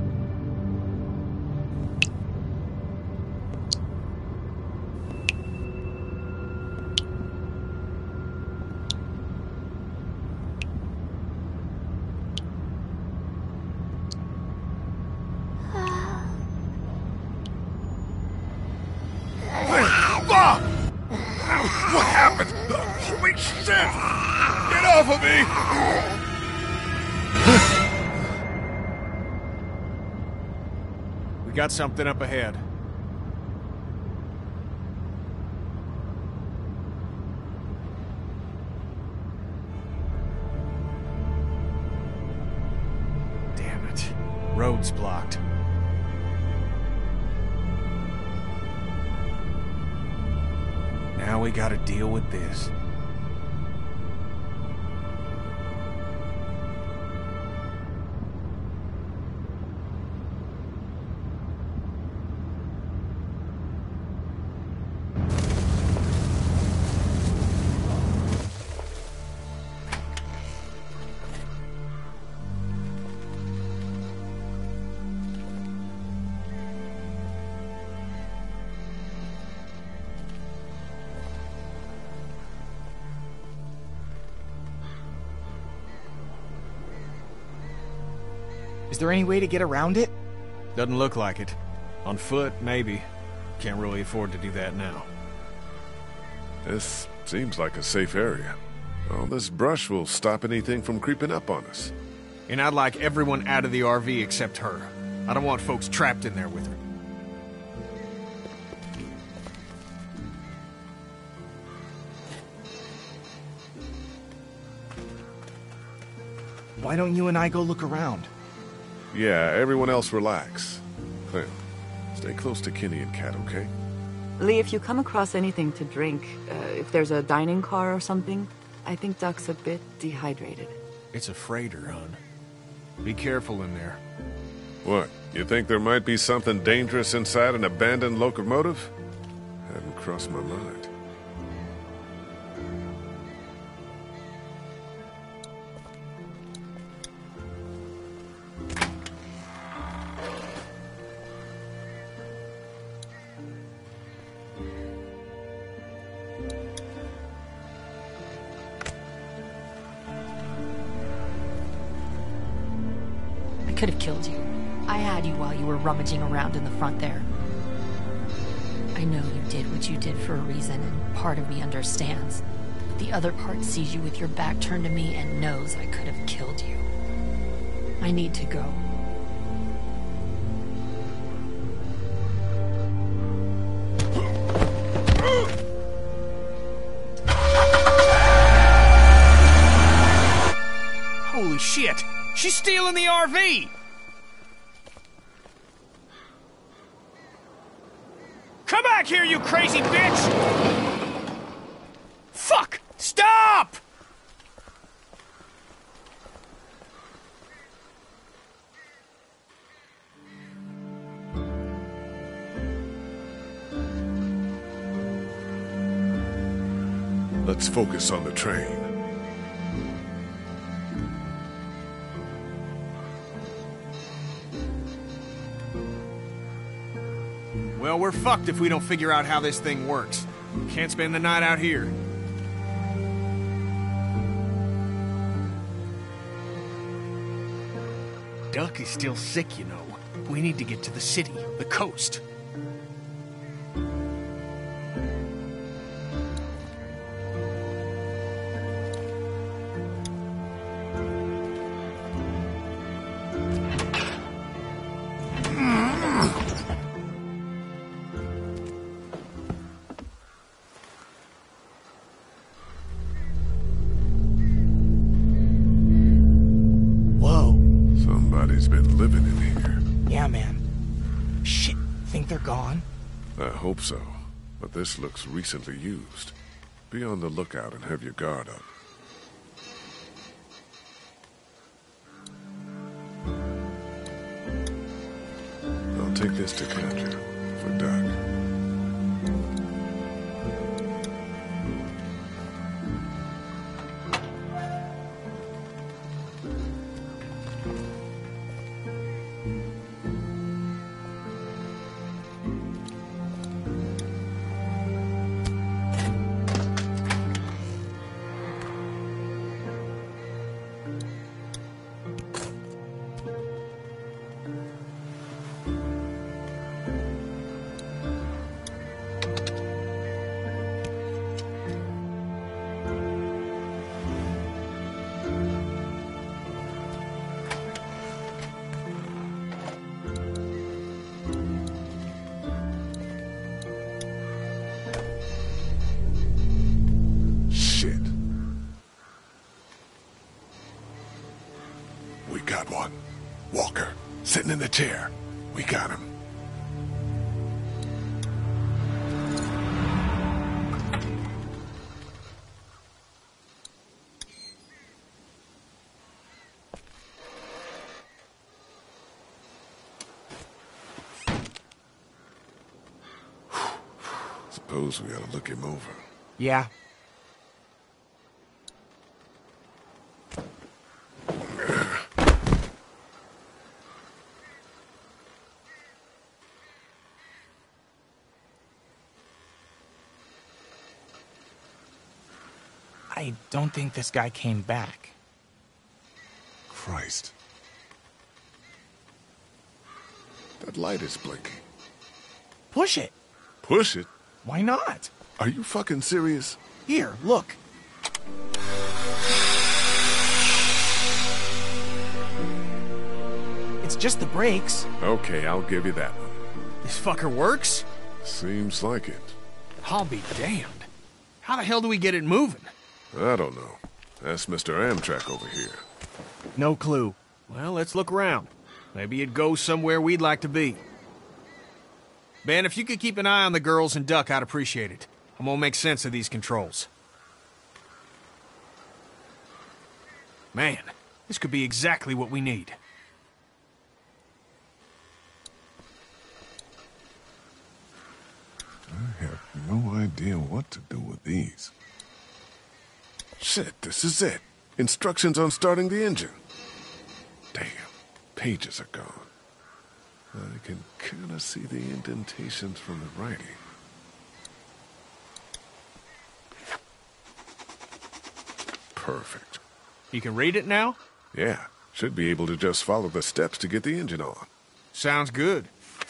Speaker 10: What happened? Holy shit! Get off of me!
Speaker 1: We got something up ahead. Damn it. Road's blocked. Now we gotta deal with this.
Speaker 9: Is there any way to get around it?
Speaker 1: Doesn't look like it. On foot, maybe. Can't really afford to do that now.
Speaker 2: This seems like a safe area. All this brush will stop anything from creeping up on us.
Speaker 1: And I'd like everyone out of the R V except her. I don't want folks trapped in there with her.
Speaker 9: Why don't you and I go look around?
Speaker 2: Yeah, everyone else relax. Clem, stay close to Kenny and Kat, okay?
Speaker 5: Lee, if you come across anything to drink, uh, if there's a dining car or something, I think Duck's a bit dehydrated.
Speaker 1: It's a freighter, hon. Be careful in there.
Speaker 2: What, you think there might be something dangerous inside an abandoned locomotive? Hadn't crossed my mind.
Speaker 3: Could have killed you. I had you while you were rummaging around in the front there. I know you did what you did for a reason, and part of me understands. But the other part sees you with your back turned to me and knows I could have killed you. I need to go.
Speaker 1: Holy shit! She's stealing the R V! Come back here, you crazy bitch! Fuck! Stop!
Speaker 2: Let's focus on the train.
Speaker 1: Well,
Speaker 9: we're fucked if we don't figure out how this thing works. Can't spend the night out here. Duck is still sick, you know. We need to get to the city, the coast.
Speaker 2: I hope so, but this looks recently used. Be on the lookout and have your guard up. I'll take this to Katjaa for Doug. Sitting in the chair. We got him. Suppose we ought to look him over.
Speaker 9: Yeah. I don't think this guy came back.
Speaker 2: Christ. That light is blinking.
Speaker 9: Push it.
Speaker 2: Push it?
Speaker 9: Why not?
Speaker 2: Are you fucking serious?
Speaker 9: Here, look. It's just the brakes.
Speaker 2: Okay, I'll give you that one.
Speaker 9: This fucker works?
Speaker 2: Seems like it.
Speaker 9: I'll be damned. How the hell do we get it moving?
Speaker 2: I don't know. Ask Mister Amtrak over here.
Speaker 9: No clue. Well, let's look around. Maybe it goes somewhere we'd like to be. Ben, if you could keep an eye on the girls and Duck, I'd appreciate it. I'm gonna make sense of these controls. Man, this could be exactly what we need.
Speaker 2: I have no idea what to do with these. Shit, this is it. Instructions on starting the engine. Damn, pages are gone. I can kind of see the indentations from the writing. Perfect.
Speaker 9: You can read it now?
Speaker 2: Yeah, should be able to just follow the steps to get the engine on.
Speaker 9: Sounds good.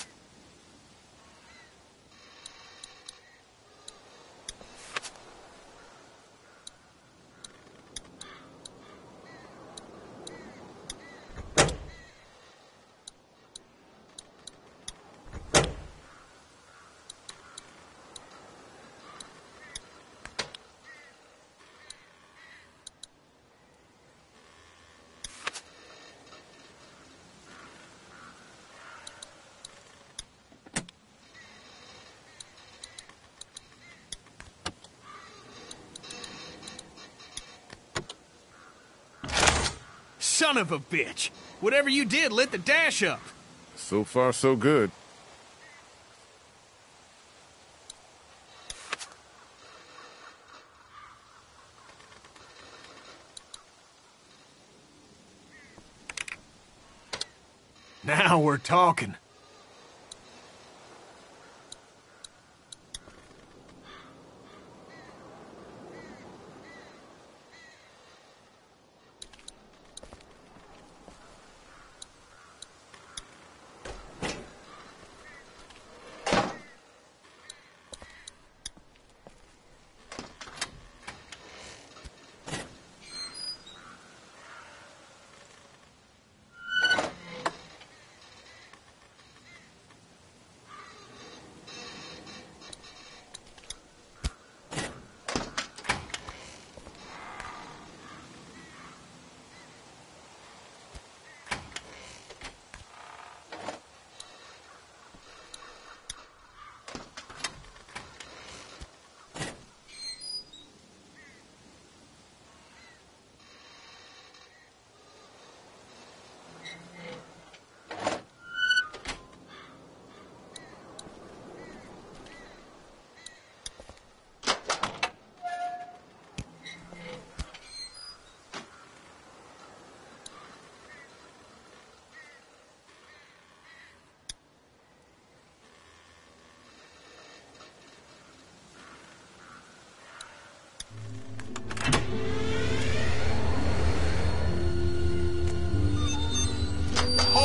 Speaker 9: Son of a bitch! Whatever you did lit the dash up!
Speaker 2: So far, so good.
Speaker 9: Now we're talking.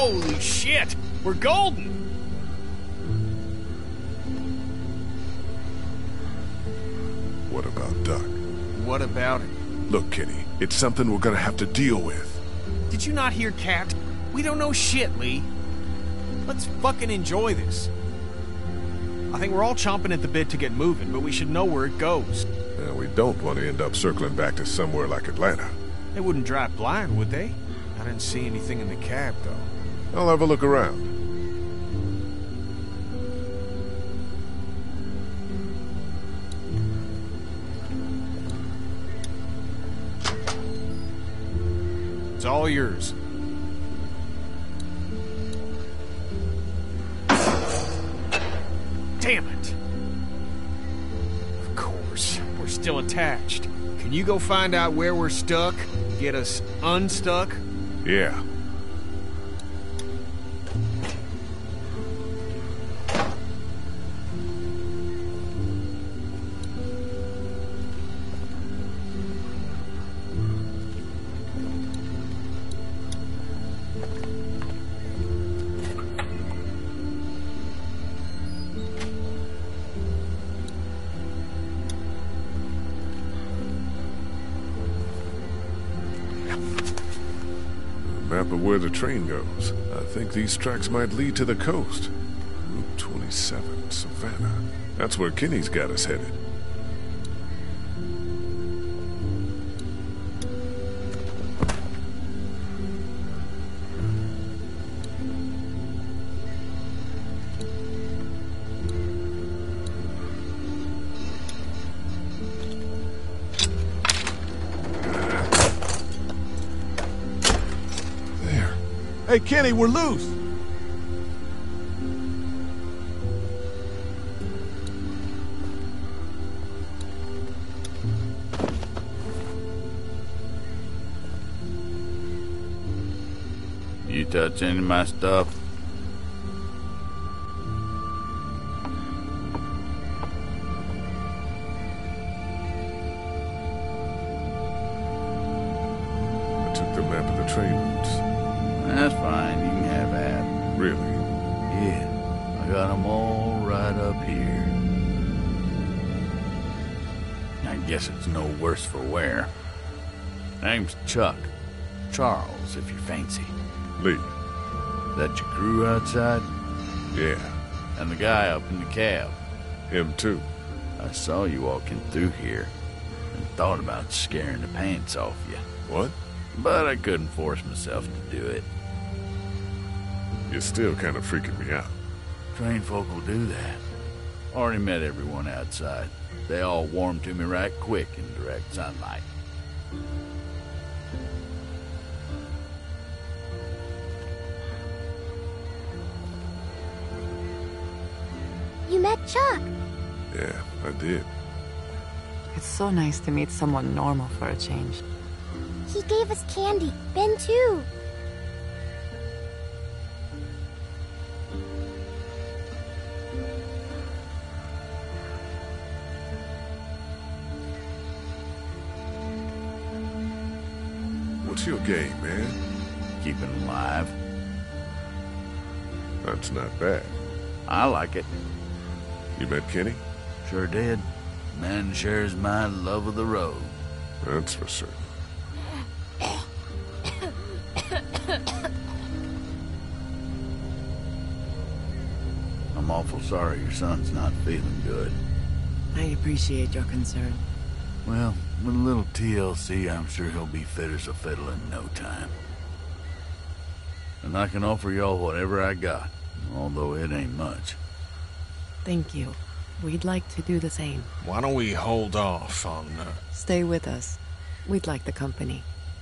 Speaker 9: Holy shit! We're golden!
Speaker 2: What about Duck?
Speaker 9: What about it?
Speaker 2: Look, Kenny, it's something we're gonna have to deal with.
Speaker 9: Did you not hear Cat? We don't know shit, Lee. Let's fucking enjoy this. I think we're all chomping at the bit to get moving, but we should know where it goes.
Speaker 2: Now, we don't want to end up circling back to somewhere like Atlanta.
Speaker 9: They wouldn't drive blind, would they? I didn't see anything in the cab, though.
Speaker 2: I'll have a look around.
Speaker 9: It's all yours. Damn it! Of course, we're still attached. Can you go find out where we're stuck? Get us unstuck?
Speaker 2: Yeah. Map of where the train goes. I think these tracks might lead to the coast. Route twenty-seven, Savannah. That's where Kenny's got us headed.
Speaker 10: Hey, Kenny, we're loose!
Speaker 11: You touch any of my stuff?
Speaker 2: I took the map of the train routes.
Speaker 11: That's fine, you can have that.
Speaker 2: Really?
Speaker 11: Yeah, I got them all right up here. I guess it's no worse for wear. Name's Chuck. Charles, if you fancy.
Speaker 2: Lee.
Speaker 11: That your crew outside?
Speaker 2: Yeah.
Speaker 11: And the guy up in the cab?
Speaker 2: Him too.
Speaker 11: I saw you walking through here and thought about scaring the pants off you.
Speaker 2: What?
Speaker 11: But I couldn't force myself to do it.
Speaker 2: You're still kind of freaking me out.
Speaker 11: Trained folk will do that. Already met everyone outside. They all warmed to me right quick in direct sunlight.
Speaker 4: You met Chuck.
Speaker 2: Yeah, I did.
Speaker 5: It's so nice to meet someone normal for a change.
Speaker 4: He gave us candy. Ben, too.
Speaker 2: What's your game, man?
Speaker 11: Keeping alive.
Speaker 2: That's not bad.
Speaker 11: I like it.
Speaker 2: You met Kenny?
Speaker 11: Sure did. Man shares my love of the road.
Speaker 2: That's for certain.
Speaker 11: I'm awful sorry your son's not feeling good.
Speaker 5: I appreciate your concern.
Speaker 11: Well, with a little T L C, I'm sure he'll be fit as a fiddle in no time. And I can offer y'all whatever I got, although it ain't much.
Speaker 5: Thank you. We'd like to do the same.
Speaker 9: Why don't we hold off on... Uh...
Speaker 5: Stay with us. We'd like the company.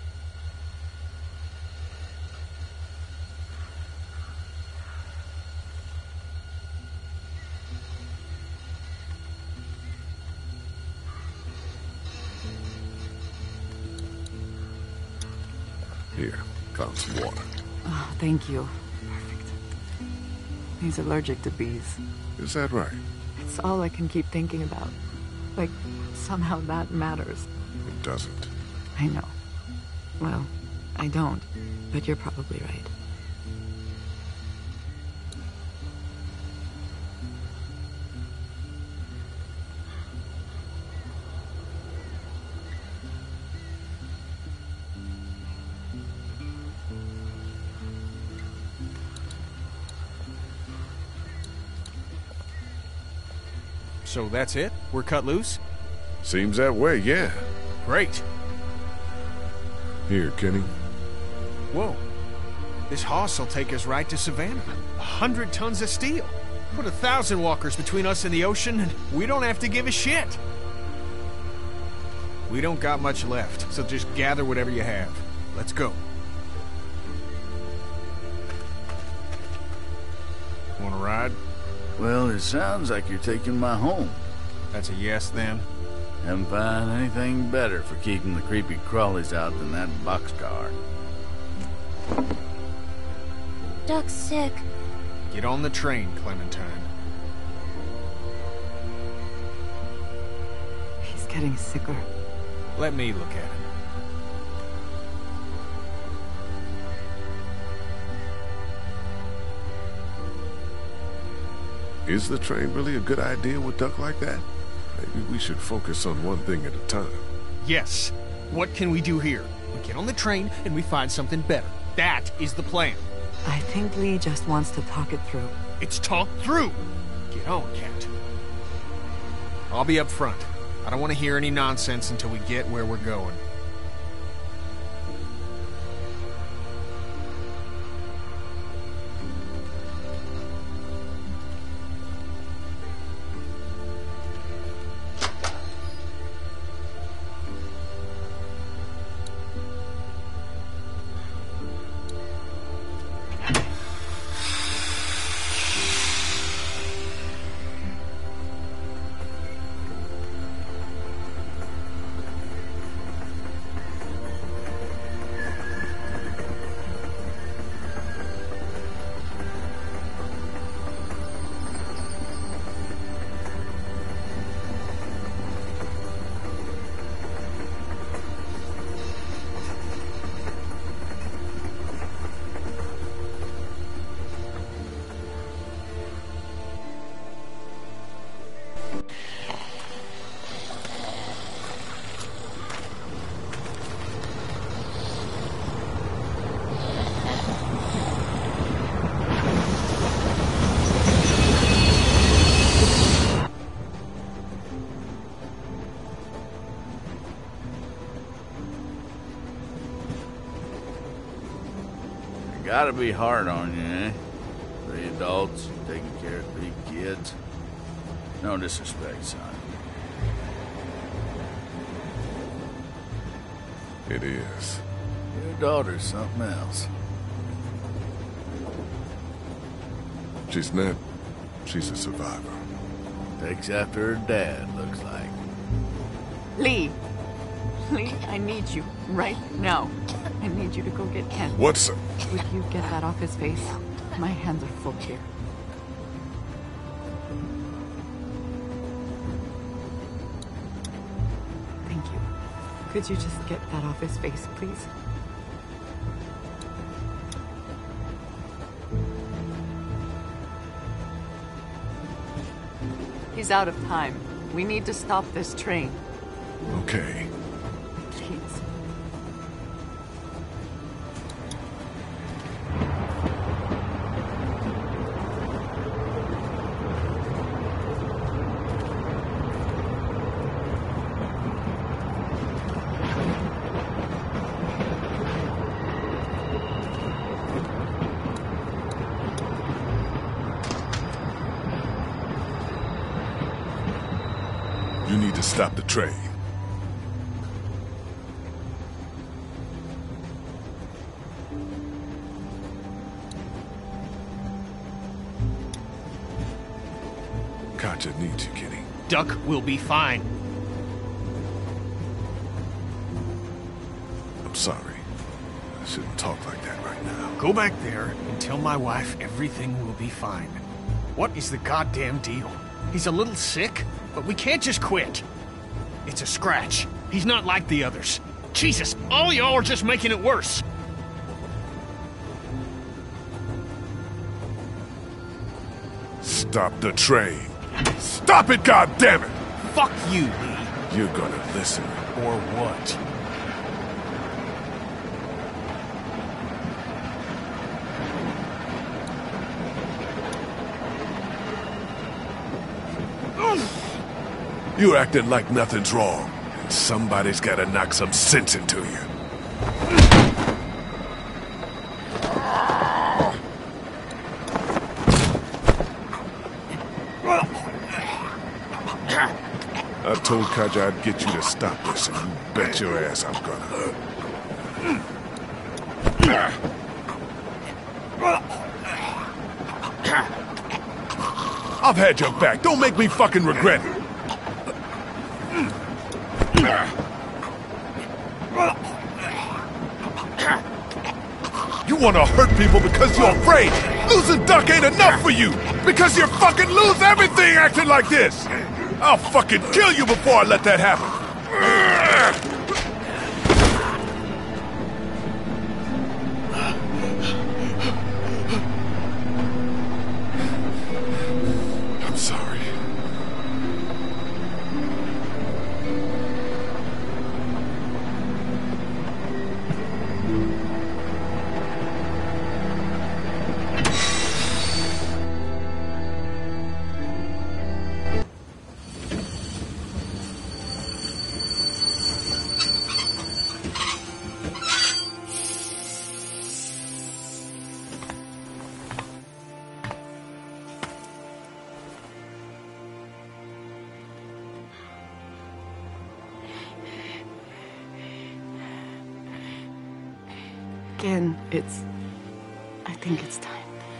Speaker 2: Here, found some water.
Speaker 5: Oh, thank you. Perfect. He's allergic to bees.
Speaker 2: Is that right?
Speaker 5: It's all I can keep thinking about. Like, somehow that matters.
Speaker 2: It doesn't.
Speaker 5: I know. Well, I don't, but you're probably right.
Speaker 9: So that's it? We're cut loose?
Speaker 2: Seems that way, yeah.
Speaker 9: Great.
Speaker 2: Here, Kenny.
Speaker 9: Whoa. This hoss will take us right to Savannah. A hundred tons of steel. Put a thousand walkers between us and the ocean, and we don't have to give a shit. We don't got much left, so just gather whatever you have. Let's go. Want to ride?
Speaker 11: Well, it sounds like you're taking my home.
Speaker 9: That's a yes, then?
Speaker 11: Haven't found anything better for keeping the creepy crawlies out than that boxcar.
Speaker 4: Duck's sick.
Speaker 9: Get on the train, Clementine.
Speaker 5: He's getting sicker.
Speaker 9: Let me look at him.
Speaker 2: Is the train really a good idea with Duck like that? Maybe we should focus on one thing at a time.
Speaker 9: Yes. What can we do here? We get on the train and we find something better. That is the plan.
Speaker 5: I think Lee just wants to talk it through.
Speaker 9: It's talked through. Get on, Cat. I'll be up front. I don't want to hear any nonsense until we get where we're going.
Speaker 11: Gotta be hard on you, eh? Three adults taking care of three kids. No disrespect, son.
Speaker 2: It is.
Speaker 11: Your daughter's something else.
Speaker 2: She's not. She's a survivor.
Speaker 11: Takes after her dad, looks like.
Speaker 5: Lee! Lee, I need you right now. I need you to go get Ken.
Speaker 2: What's...
Speaker 5: Would you get that off his face? My hands are full here. Thank you. Could you just get that off his face, please? He's out of time. We need to stop this train.
Speaker 2: Okay.
Speaker 5: Please.
Speaker 2: You need to stop the train. Katjaa needs you, Kenny.
Speaker 9: Duck will be fine.
Speaker 2: I'm sorry. I shouldn't talk like that right now.
Speaker 9: Go back there and tell my wife everything will be fine. What is the goddamn deal? He's a little sick, but we can't just quit. It's a scratch. He's not like the others. Jesus, all y'all are just making it worse.
Speaker 2: Stop the train. Stop it, goddammit!
Speaker 9: Fuck you, Lee.
Speaker 2: You're gonna listen.
Speaker 9: Or what?
Speaker 2: You're acting like nothing's wrong. And somebody's gotta knock some sense into you. I told Katjaa I'd get you to stop this, and you bet your ass I'm gonna. I've had your back. Don't make me fucking regret it. You want to hurt people because you're afraid. Losing Duck ain't enough for you. Because you fucking lose everything acting like this. I'll fucking kill you before I let that happen. I'm sorry.
Speaker 5: Again, it's... I think it's time.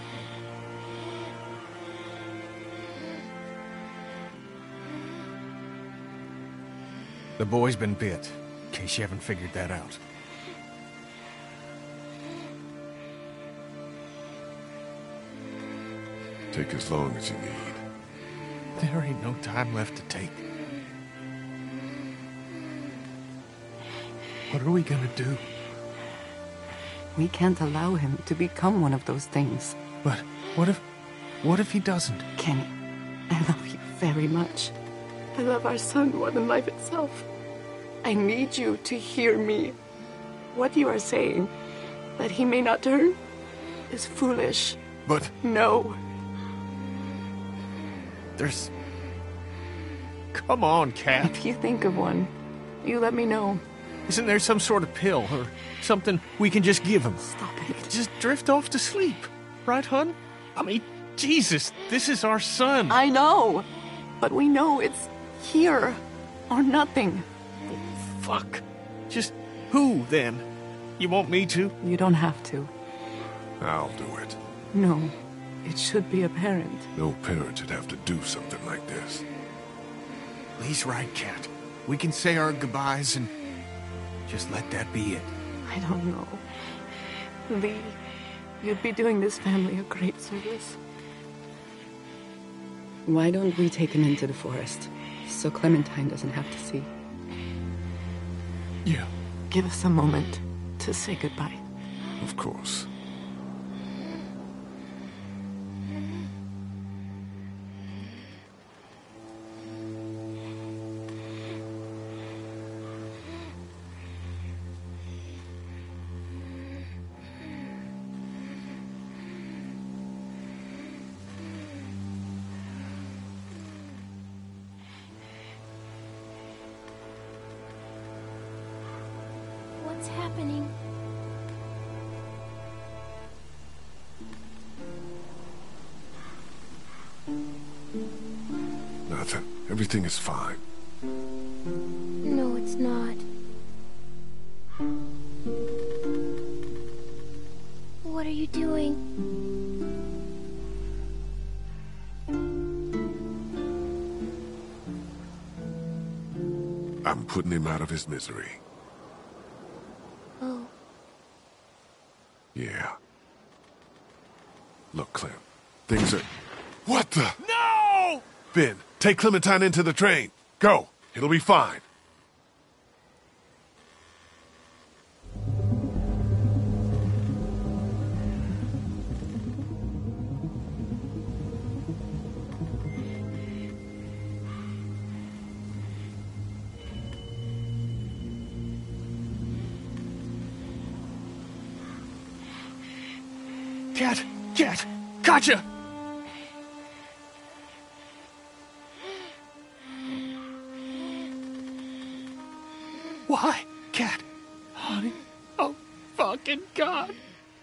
Speaker 9: The boy's been bit, in case you haven't figured that out.
Speaker 2: Take as long as you need.
Speaker 9: There ain't no time left to take. What are we gonna do?
Speaker 5: We can't allow him to become one of those things.
Speaker 9: But what if... what if he doesn't?
Speaker 5: Kenny, I love you very much. I love our son more than life itself. I need you to hear me. What you are saying, that he may not turn, is foolish.
Speaker 9: But...
Speaker 5: No.
Speaker 9: There's... Come on, Kat.
Speaker 5: If you think of one, you let me know.
Speaker 9: Isn't there some sort of pill or something we can just give him?
Speaker 5: Stop it.
Speaker 9: Just drift off to sleep. Right, hun? I mean, Jesus, this is our son.
Speaker 5: I know. But we know it's here or nothing.
Speaker 9: Oh, fuck. Just who, then? You want me to?
Speaker 5: You don't have to.
Speaker 2: I'll do it.
Speaker 5: No. It should be apparent.
Speaker 2: No parent should have to do something like this.
Speaker 9: He's right, Kat. We can say our goodbyes and just let that be it.
Speaker 5: I don't know. Lee, you'd be doing this family a great service. Why don't we take him into the forest, so Clementine doesn't have to see?
Speaker 9: Yeah.
Speaker 5: Give us a moment to say goodbye.
Speaker 2: Of course.
Speaker 4: What's happening?
Speaker 2: Nothing. Everything is fine.
Speaker 4: No, it's not. What are you doing?
Speaker 2: I'm putting him out of his misery.
Speaker 4: Oh.
Speaker 2: Yeah. Look, Clem. Things are... What the...
Speaker 9: No!
Speaker 2: Ben, take Clementine into the train. Go. It'll be fine.
Speaker 9: Kat! Kat! Katjaa!
Speaker 1: Why? Cat.
Speaker 11: Honey. Oh, fucking God.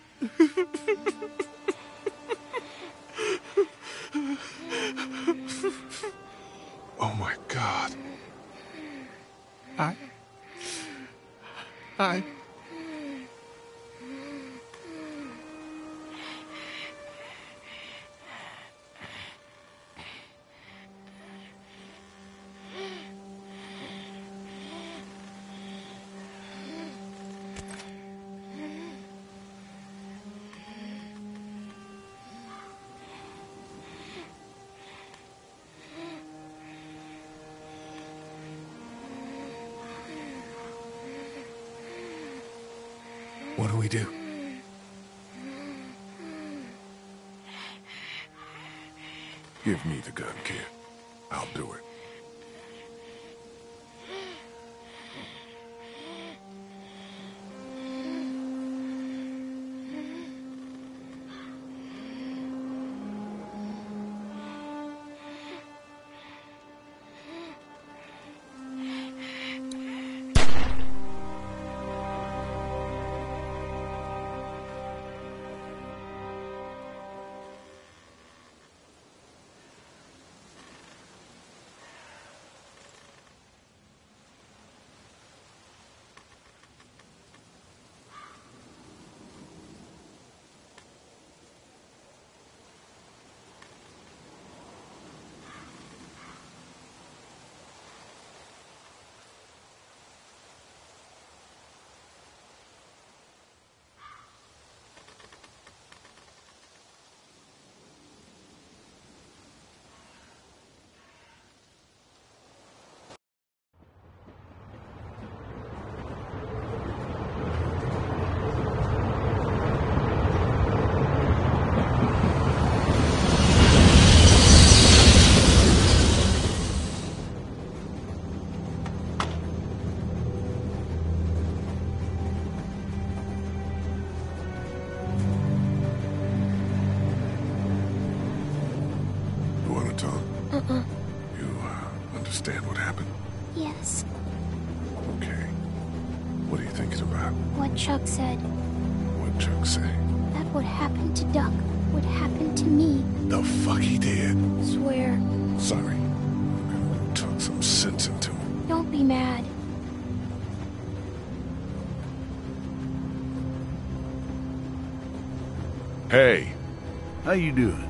Speaker 2: Oh my God.
Speaker 1: I... I... What do we do?
Speaker 2: Give me the gun, kid. I'll do it.
Speaker 4: Uh-uh.
Speaker 2: You, uh, understand what happened?
Speaker 4: Yes.
Speaker 2: Okay. What are you thinking about?
Speaker 4: What Chuck said.
Speaker 2: What Chuck say?
Speaker 4: That what happened to Duck would happen to me.
Speaker 2: The fuck he did?
Speaker 4: Swear.
Speaker 2: Sorry. I'm gonna talk some sense into him.
Speaker 4: Don't be mad.
Speaker 2: Hey.
Speaker 11: How you doing?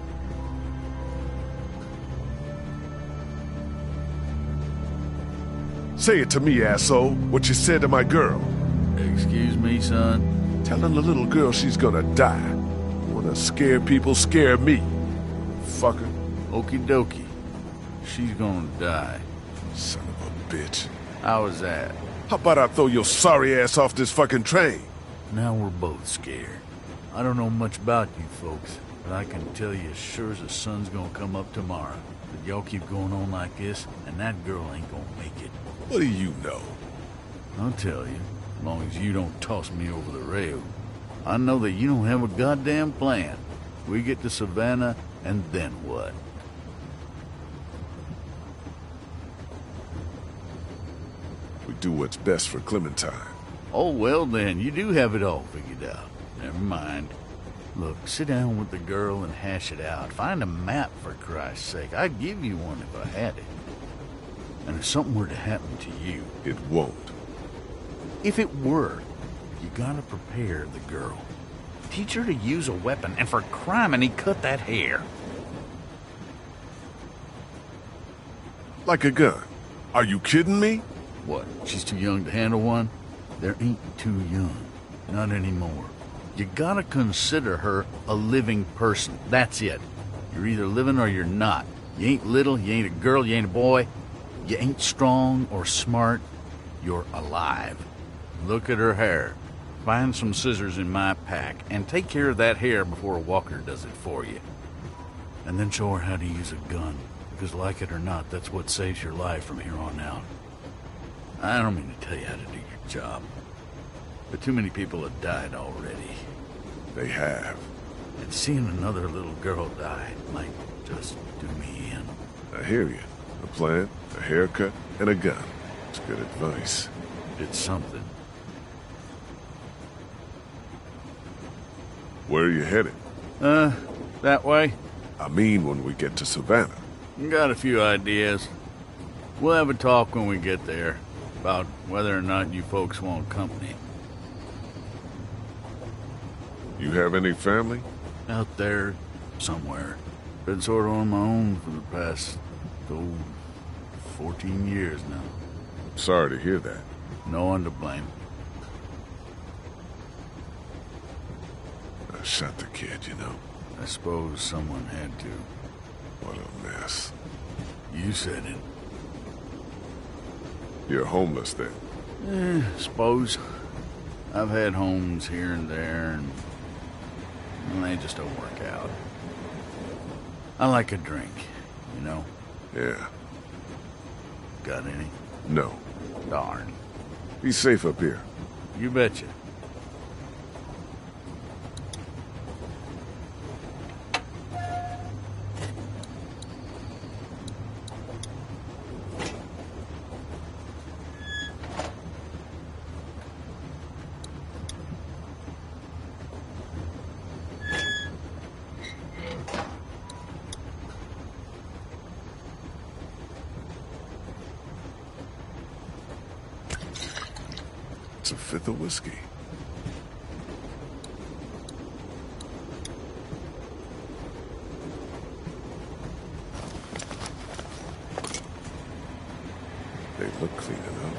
Speaker 2: Say it to me, asshole. What you said to my girl.
Speaker 11: Excuse me, son?
Speaker 2: Telling the little girl she's gonna die. Wanna scare people, scare me. Fucker.
Speaker 11: Okie dokie. She's gonna die.
Speaker 2: Son of a bitch.
Speaker 11: How was that?
Speaker 2: How about I throw your sorry ass off this fucking train?
Speaker 11: Now we're both scared. I don't know much about you folks, but I can tell you as sure as the sun's gonna come up tomorrow that y'all keep going on like this, and that girl ain't gonna make it.
Speaker 2: What do you know?
Speaker 11: I'll tell you, as long as you don't toss me over the rail. I know that you don't have a goddamn plan. We get to Savannah, and then what?
Speaker 2: We do what's best for Clementine.
Speaker 11: Oh, well then, you do have it all figured out. Never mind. Look, sit down with the girl and hash it out. Find a map, for Christ's sake. I'd give you one if I had it. And if something were to happen to you...
Speaker 2: It won't.
Speaker 11: If it were, you gotta prepare the girl. Teach her to use a weapon, and for crime, he cut that hair.
Speaker 2: Like a gun. Are you kidding me?
Speaker 11: What, she's too young to handle one? There ain't too young. Not anymore. You gotta consider her a living person. That's it. You're either living or you're not. You ain't little, you ain't a girl, you ain't a boy. You ain't strong or smart. You're alive. Look at her hair. Find some scissors in my pack and take care of that hair before a walker does it for you. And then show her how to use a gun. Because like it or not, that's what saves your life from here on out. I don't mean to tell you how to do your job. But too many people have died already.
Speaker 2: They have.
Speaker 11: And seeing another little girl die might just do me in.
Speaker 2: I hear you. A plan, a haircut, and a gun. It's good advice.
Speaker 11: It's something.
Speaker 2: Where are you headed?
Speaker 11: Uh, that way?
Speaker 2: I mean when we get to Savannah.
Speaker 11: Got a few ideas. We'll have a talk when we get there about whether or not you folks want company.
Speaker 2: You have any family?
Speaker 11: Out there, somewhere. Been sort of on my own for the past, oh, fourteen years now.
Speaker 2: Sorry to hear that.
Speaker 11: No one to blame.
Speaker 2: I shot the kid, you know.
Speaker 11: I suppose someone had to.
Speaker 2: What a mess.
Speaker 11: You said it.
Speaker 2: You're homeless then?
Speaker 11: Eh, suppose. I've had homes here and there, and well, they just don't work out. I like a drink, you know?
Speaker 2: Yeah.
Speaker 11: Got any?
Speaker 2: No.
Speaker 11: Darn.
Speaker 2: Be safe up here.
Speaker 11: You betcha.
Speaker 2: It's a fifth of whiskey. They look clean enough.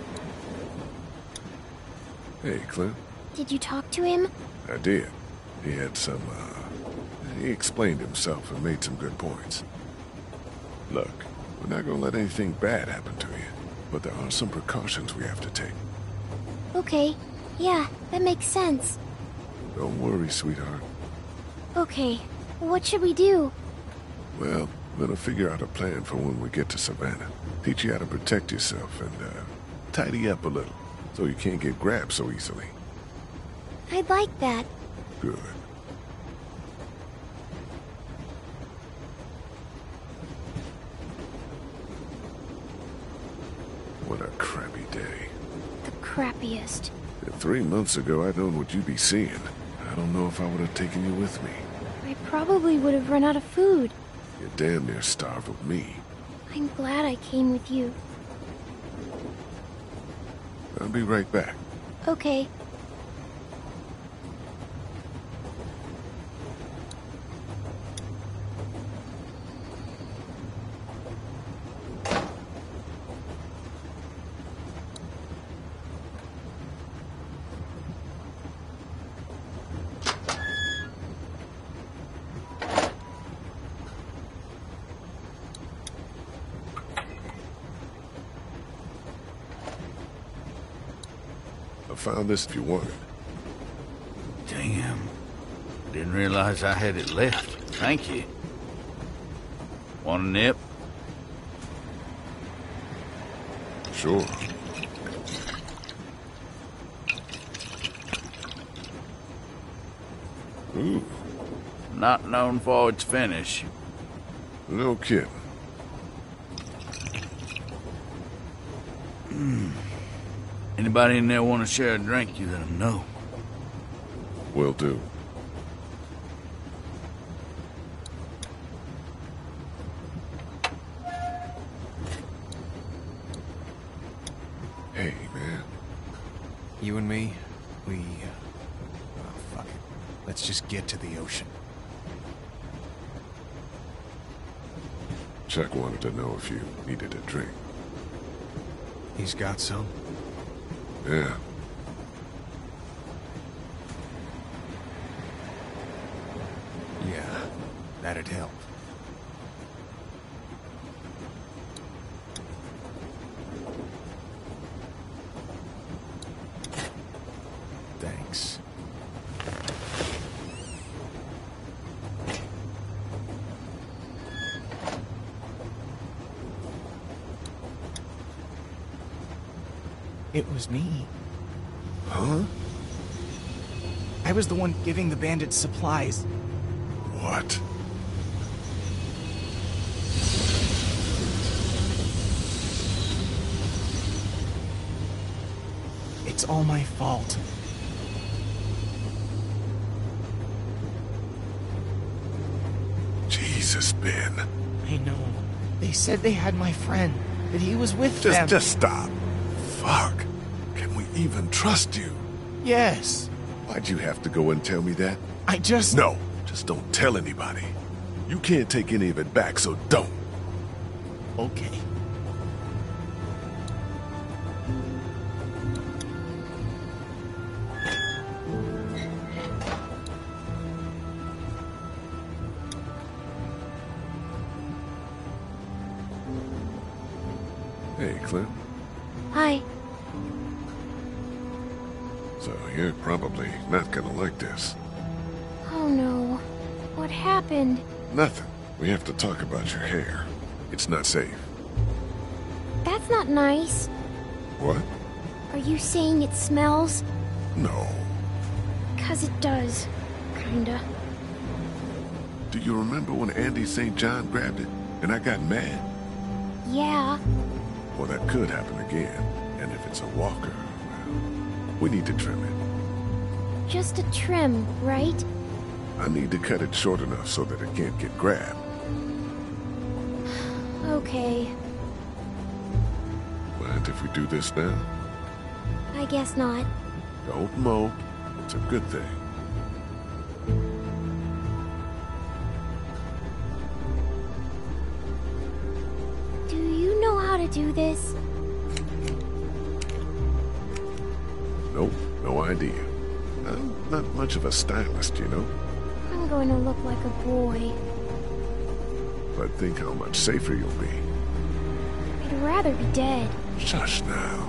Speaker 2: Hey, Clint.
Speaker 4: Did you talk to him?
Speaker 2: I did. He had some, uh... he explained himself and made some good points. Look, we're not gonna let anything bad happen to you, but there are some precautions we have to take.
Speaker 4: Okay. Yeah, that makes sense.
Speaker 2: Don't worry, sweetheart.
Speaker 4: Okay. What should we do?
Speaker 2: Well, we're gonna figure out a plan for when we get to Savannah. Teach you how to protect yourself and, uh, tidy up a little, so you can't get grabbed so easily.
Speaker 4: I'd like that.
Speaker 2: Good. What a crappy day.
Speaker 4: The crappiest.
Speaker 2: If three months ago I'd known what you'd be seeing, I don't know if I would have taken you with me.
Speaker 4: I probably would have run out of food.
Speaker 2: You're damn near starved with me.
Speaker 4: I'm glad I came with you.
Speaker 2: I'll be right back.
Speaker 4: Okay.
Speaker 2: I found this if you want it.
Speaker 11: Damn. Didn't realize I had it left. Thank you. Want a nip?
Speaker 2: Sure. Ooh.
Speaker 11: Not known for its finish.
Speaker 2: No kidding.
Speaker 11: Mm. Anybody in there want to share a drink, you let them know.
Speaker 2: Will do. Hey, man.
Speaker 1: You and me, we... Uh, oh, fuck it. Let's just get to the ocean.
Speaker 2: Chuck wanted to know if you needed a drink.
Speaker 1: He's got some?
Speaker 2: Yeah.
Speaker 1: Yeah, that'd help. Thanks.
Speaker 12: It was me.
Speaker 2: Huh?
Speaker 12: I was the one giving the bandits supplies.
Speaker 2: What?
Speaker 12: It's all my fault.
Speaker 2: Jesus, Ben.
Speaker 12: I know. They said they had my friend, that he was with
Speaker 2: Just,
Speaker 12: them.
Speaker 2: just stop. Fuck. Can we even trust you?
Speaker 12: Yes.
Speaker 2: Why'd you have to go and tell me that?
Speaker 12: I just...
Speaker 2: No, just don't tell anybody. You can't take any of it back, so don't.
Speaker 12: Okay.
Speaker 2: Hey, Clint.
Speaker 4: Hi.
Speaker 2: So you're probably not gonna like this.
Speaker 4: Oh no. What happened?
Speaker 2: Nothing. We have to talk about your hair. It's not safe.
Speaker 4: That's not nice.
Speaker 2: What?
Speaker 4: Are you saying it smells?
Speaker 2: No.
Speaker 4: 'Cause it does. Kinda.
Speaker 2: Do you remember when Andy Saint John grabbed it and I got mad?
Speaker 4: Yeah.
Speaker 2: Well, that could happen again. And if it's a walker, well, we need to trim it.
Speaker 4: Just a trim, right?
Speaker 2: I need to cut it short enough so that it can't get grabbed.
Speaker 4: Okay.
Speaker 2: Mind if we do this now?
Speaker 4: I guess not.
Speaker 2: Don't mope. It's a good thing.
Speaker 4: Do you know how to do this?
Speaker 2: Nope, no idea. I'm not much of a stylist, you know?
Speaker 4: I'm going to look like a boy.
Speaker 2: But think how much safer you'll be.
Speaker 4: I'd rather be dead.
Speaker 2: Shush now.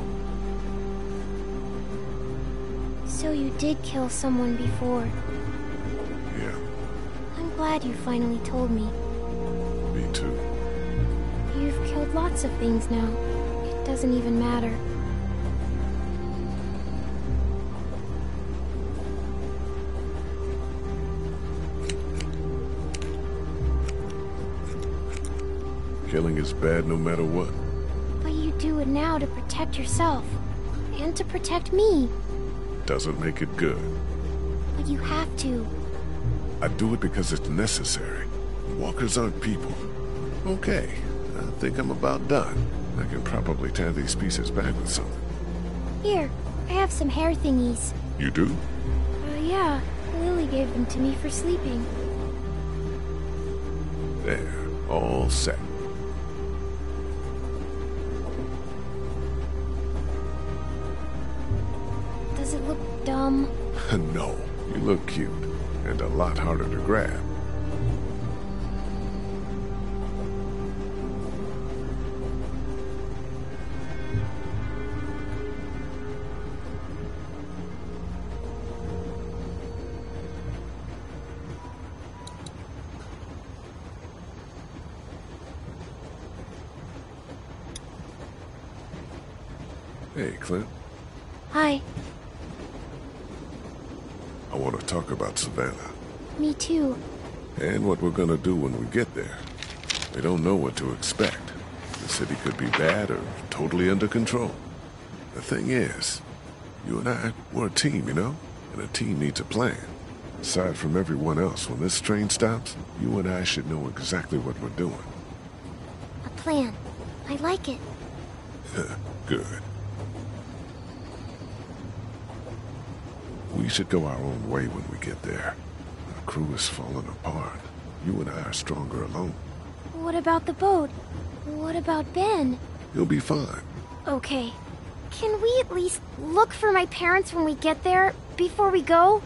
Speaker 4: So you did kill someone before.
Speaker 2: Yeah,
Speaker 4: I'm glad you finally told me.
Speaker 2: me too.
Speaker 4: You've killed lots of things now. It doesn't even matter.
Speaker 2: Killing is bad no matter what.
Speaker 4: But you do it now to protect yourself. And to protect me.
Speaker 2: Doesn't make it good.
Speaker 4: But you have to.
Speaker 2: I do it because it's necessary. Walkers aren't people. Okay, I think I'm about done. I can probably tie these pieces back with something.
Speaker 4: Here, I have some hair thingies.
Speaker 2: You do?
Speaker 4: Uh, yeah. Lily gave them to me for sleeping.
Speaker 2: There, all set.
Speaker 4: Does it look dumb?
Speaker 2: No, you look cute. And a lot harder to grab. Hey, Clint.
Speaker 4: Hi.
Speaker 2: I want to talk about Savannah.
Speaker 4: Me too.
Speaker 2: And what we're gonna do when we get there. We don't know what to expect. The city could be bad or totally under control. The thing is, you and I, we're a team, you know? And a team needs a plan. Aside from everyone else, when this train stops, you and I should know exactly what we're doing.
Speaker 4: A plan. I like it.
Speaker 2: Good. We should go our own way when we get there. Our crew is falling apart. You and I are stronger alone.
Speaker 4: What about the boat? What about Ben?
Speaker 2: You'll be fine.
Speaker 4: Okay. Can we at least look for my parents when we get there, before we go?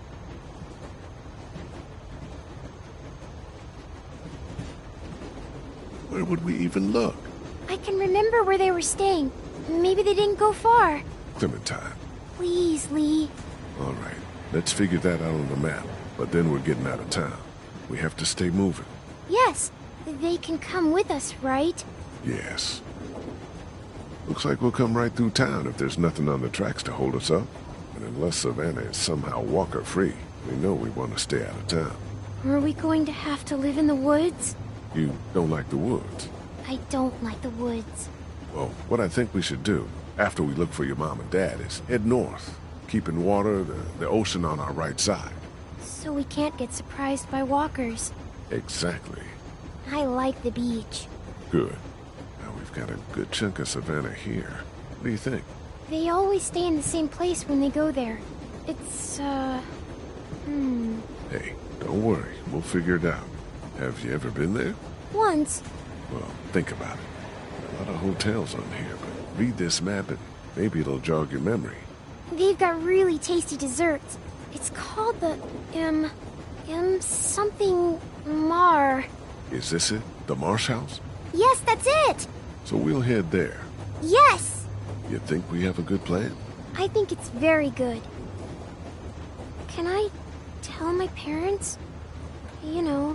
Speaker 2: Where would we even look?
Speaker 4: I can remember where they were staying. Maybe they didn't go far.
Speaker 2: Clementine.
Speaker 4: Please, Lee.
Speaker 2: All right, let's figure that out on the map. But then we're getting out of town. We have to stay moving.
Speaker 4: Yes, they can come with us, right?
Speaker 2: Yes. Looks like we'll come right through town if there's nothing on the tracks to hold us up. And unless Savannah is somehow walker-free, we know we want to stay out of town.
Speaker 4: Are we going to have to live in the woods?
Speaker 2: You don't like the woods?
Speaker 4: I don't like the woods.
Speaker 2: Well, what I think we should do, After we look for your mom and dad, is head north, keeping water, the, the ocean on our right side.
Speaker 4: So we can't get surprised by walkers.
Speaker 2: Exactly.
Speaker 4: I like the beach.
Speaker 2: Good. Now we've got a good chunk of Savannah here. What do you think?
Speaker 4: They always stay in the same place when they go there. It's, uh... Hmm...
Speaker 2: Hey, don't worry. We'll figure it out. Have you ever been there?
Speaker 4: Once.
Speaker 2: Well, think about it. A lot of hotels on here, but read this map and maybe it'll jog your memory.
Speaker 4: They've got really tasty desserts. It's called the, um... Um, something... Mar.
Speaker 2: Is this it? The Marsh House?
Speaker 4: Yes, that's it!
Speaker 2: So we'll head there.
Speaker 4: Yes!
Speaker 2: You think we have a good plan?
Speaker 4: I think it's very good. Can I tell my parents? You know...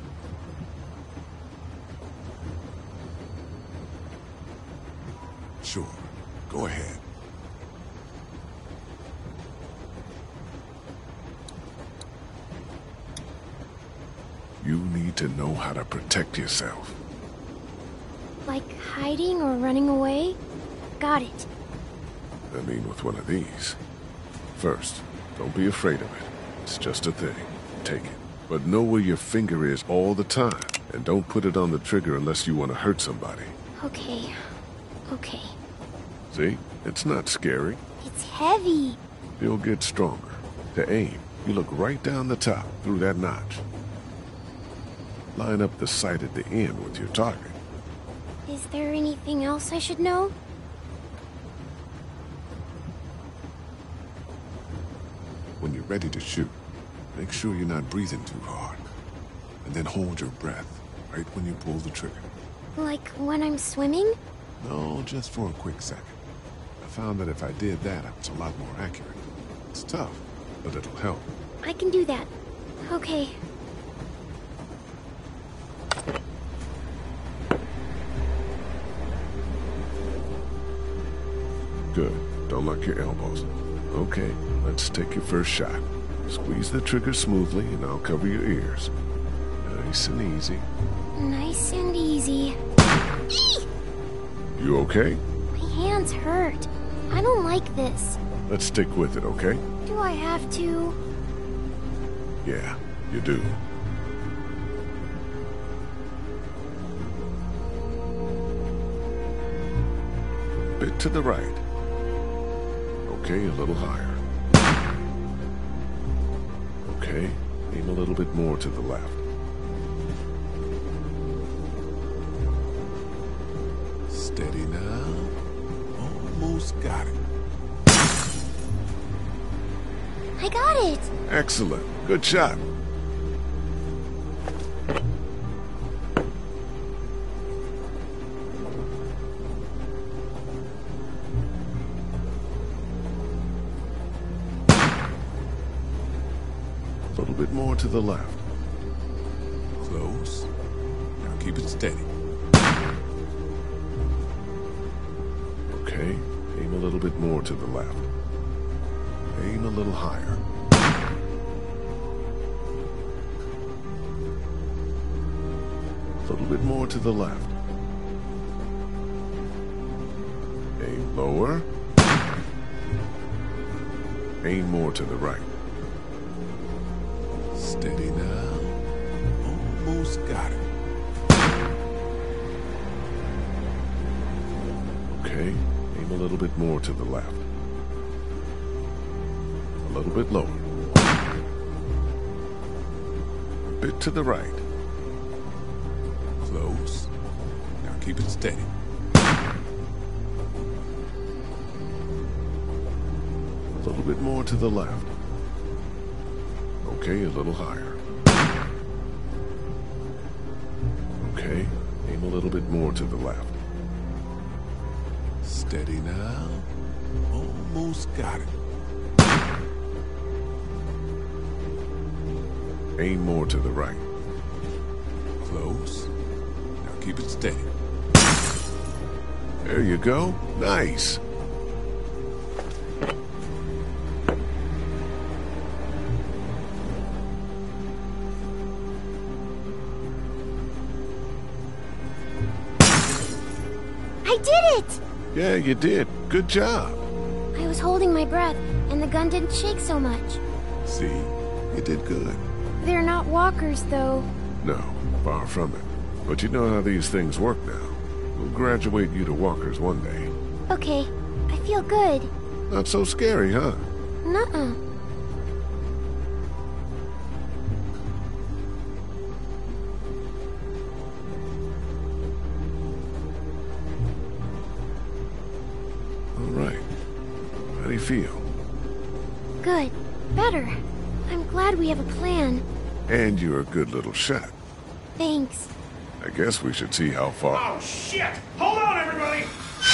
Speaker 2: Sure. Go ahead. You need to know how to protect yourself.
Speaker 4: Like hiding or running away? Got it.
Speaker 2: I mean, with one of these. First, don't be afraid of it. It's just a thing. Take it. But know where your finger is all the time. And don't put it on the trigger unless you want to hurt somebody.
Speaker 4: Okay. Okay.
Speaker 2: See? It's not scary.
Speaker 4: It's heavy.
Speaker 2: You'll get stronger. To aim, you look right down the top, through that notch. Line up the sight at the end with your target.
Speaker 4: Is there anything else I should know?
Speaker 2: When you're ready to shoot, make sure you're not breathing too hard. And then hold your breath, right when you pull the trigger.
Speaker 4: Like when I'm swimming?
Speaker 2: No, just for a quick second. I found that if I did that, I was a lot more accurate. It's tough, but it'll help.
Speaker 4: I can do that. Okay.
Speaker 2: Good. Don't lock your elbows. Okay, let's take your first shot. Squeeze the trigger smoothly, and I'll cover your ears. Nice and easy.
Speaker 4: Nice and easy. Eee!
Speaker 2: You okay?
Speaker 4: My hands hurt. I don't like this.
Speaker 2: Let's stick with it, okay?
Speaker 4: Do I have to?
Speaker 2: Yeah, you do. Bit to the right. Okay, a little higher. Okay, aim a little bit more to the left. Steady now. Almost got it.
Speaker 4: I got it!
Speaker 2: Excellent. Good shot. A little bit more to the left. Close. Now keep it steady. Okay, aim a little bit more to the left. Aim a little higher. A little bit more to the left. Aim lower. Aim more to the right. Steady now. Almost got it. Okay, aim a little bit more to the left. A little bit lower. A bit to the right. Close. Now keep it steady. A little bit more to the left. Okay, a little higher. Okay, aim a little bit more to the left. Steady now. Almost got it. Aim more to the right. Close. Now keep it steady. There you go. Nice.
Speaker 4: I did it!
Speaker 2: Yeah, you did. Good job.
Speaker 4: I was holding my breath, and the gun didn't shake so much.
Speaker 2: See, you did good.
Speaker 4: They're not walkers, though.
Speaker 2: No, far from it. But you know how these things work now. We'll graduate you to walkers one day.
Speaker 4: Okay, I feel good.
Speaker 2: Not so scary, huh?
Speaker 4: Nuh-uh.
Speaker 2: All right. How do you feel?
Speaker 4: Good. Better. I'm glad we have a plan.
Speaker 2: And you're a good little shot.
Speaker 4: Thanks.
Speaker 2: I guess we should see how far...
Speaker 1: Oh, shit! Hold on, everybody!